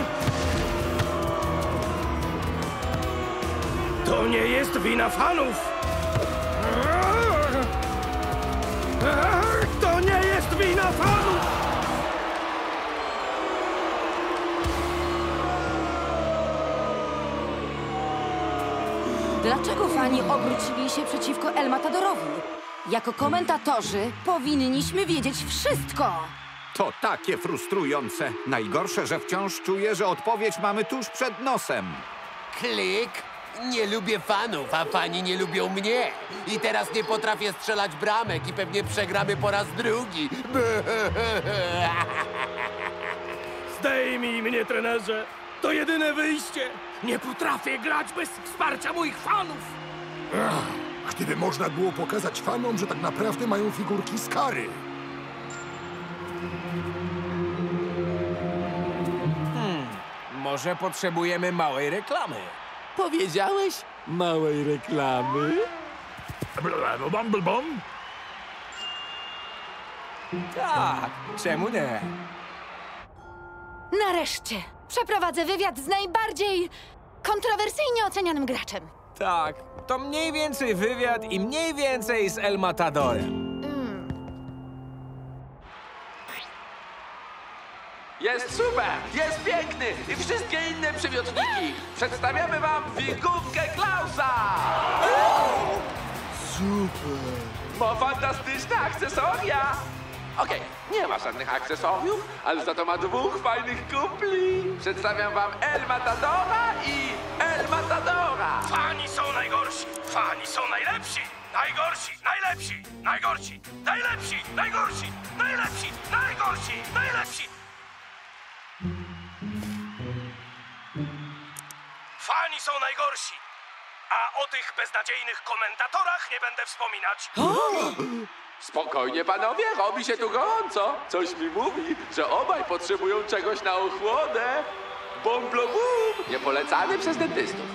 To nie jest wina fanów! To nie jest wina fanów!
Dlaczego fani obrócili się przeciwko El Matadorowi? Jako komentatorzy powinniśmy wiedzieć wszystko.
To takie frustrujące. Najgorsze, że wciąż czuję, że odpowiedź mamy tuż przed nosem.
Klik. Nie lubię fanów, a fani nie lubią mnie. I teraz nie potrafię strzelać bramek i pewnie przegramy po raz drugi.
Zdejmij mnie, trenerze! To jedyne wyjście! Nie potrafię grać bez wsparcia moich fanów!
Ach, gdyby można było pokazać fanom, że tak naprawdę mają figurki z kary.
Hmm, może potrzebujemy małej reklamy.
Powiedziałeś? Małej reklamy?
Bumblebom?
Tak, czemu nie?
Nareszcie! Przeprowadzę wywiad z najbardziej kontrowersyjnie ocenianym graczem.
Tak, to mniej więcej wywiad i mniej więcej z El Matadorem.
Jest super, jest piękny i wszystkie inne przymiotniki. Przedstawiamy wam figurkę Klausa!
Super!
Ma fantastyczne akcesoria! Okej, nie ma żadnych akcesoriów, ale za to ma dwóch fajnych kumpli. Przedstawiam wam El Matadora i El Matadora!
Fani są najgorsi! Fani są najlepsi! Najgorsi, najlepsi, najgorsi, najlepsi, najgorsi, najlepsi, najgorsi, najlepsi! Fani są najgorsi! A o tych beznadziejnych komentatorach nie będę wspominać.
Spokojnie, panowie, robi się tu gorąco. Coś mi mówi, że obaj potrzebują czegoś na ochłodę. Bomblobum! Niepolecany przez dentystów.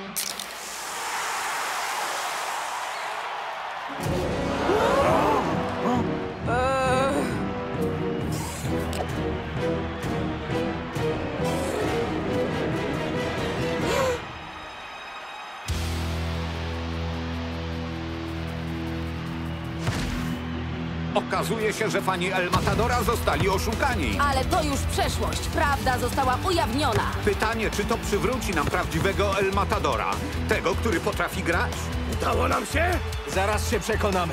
Okazuje się, że fani El Matadora zostali oszukani.
Ale to już przeszłość. Prawda została ujawniona.
Pytanie, czy to przywróci nam prawdziwego El Matadora? Tego, który potrafi grać?
Udało nam się?
Zaraz się przekonamy.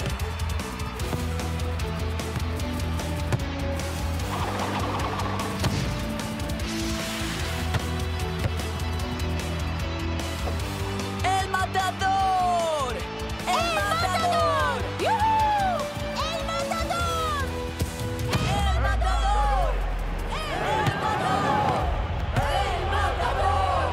El Matador! El Matador!
¡Yuhu! ¡El matador!
El Matador! El Matador! El Matador!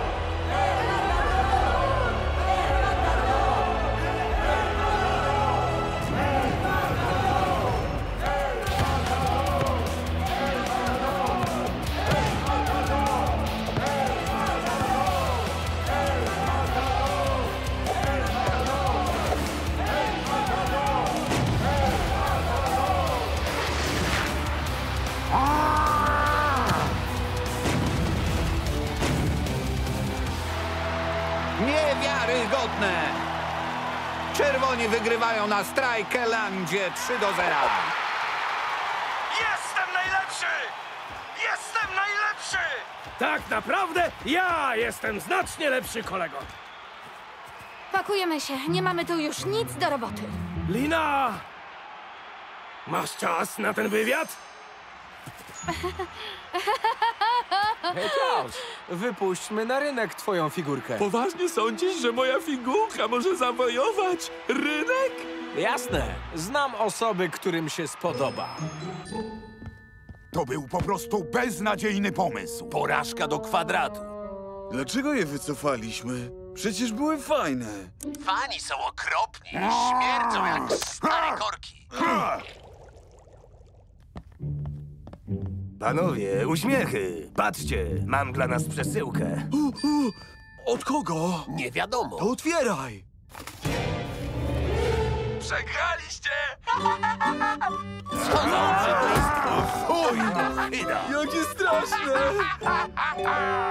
Niewiarygodne! Czerwoni wygrywają na Strajkelandzie trzy do zera.
Jestem najlepszy! Jestem najlepszy! Tak naprawdę ja jestem znacznie lepszy, kolego.
Pakujemy się, nie mamy tu już nic do roboty.
Lina! Masz czas na ten wywiad?
Hej, Klaus, wypuśćmy na rynek twoją figurkę.
Poważnie sądzisz, że moja figurka może zawojować rynek?
Jasne, znam osoby, którym się spodoba.
To był po prostu beznadziejny pomysł.
Porażka do kwadratu.
Dlaczego je wycofaliśmy? Przecież były fajne.
Fani są okropni. Śmierdzą jak stare korki.
Panowie, uśmiechy! Patrzcie, mam dla nas przesyłkę.
U, u, od kogo?
Nie wiadomo.
To otwieraj.
Przegraliście!
Co za obrzydlistwo!
Fuj, no chyba!
Jakie straszne!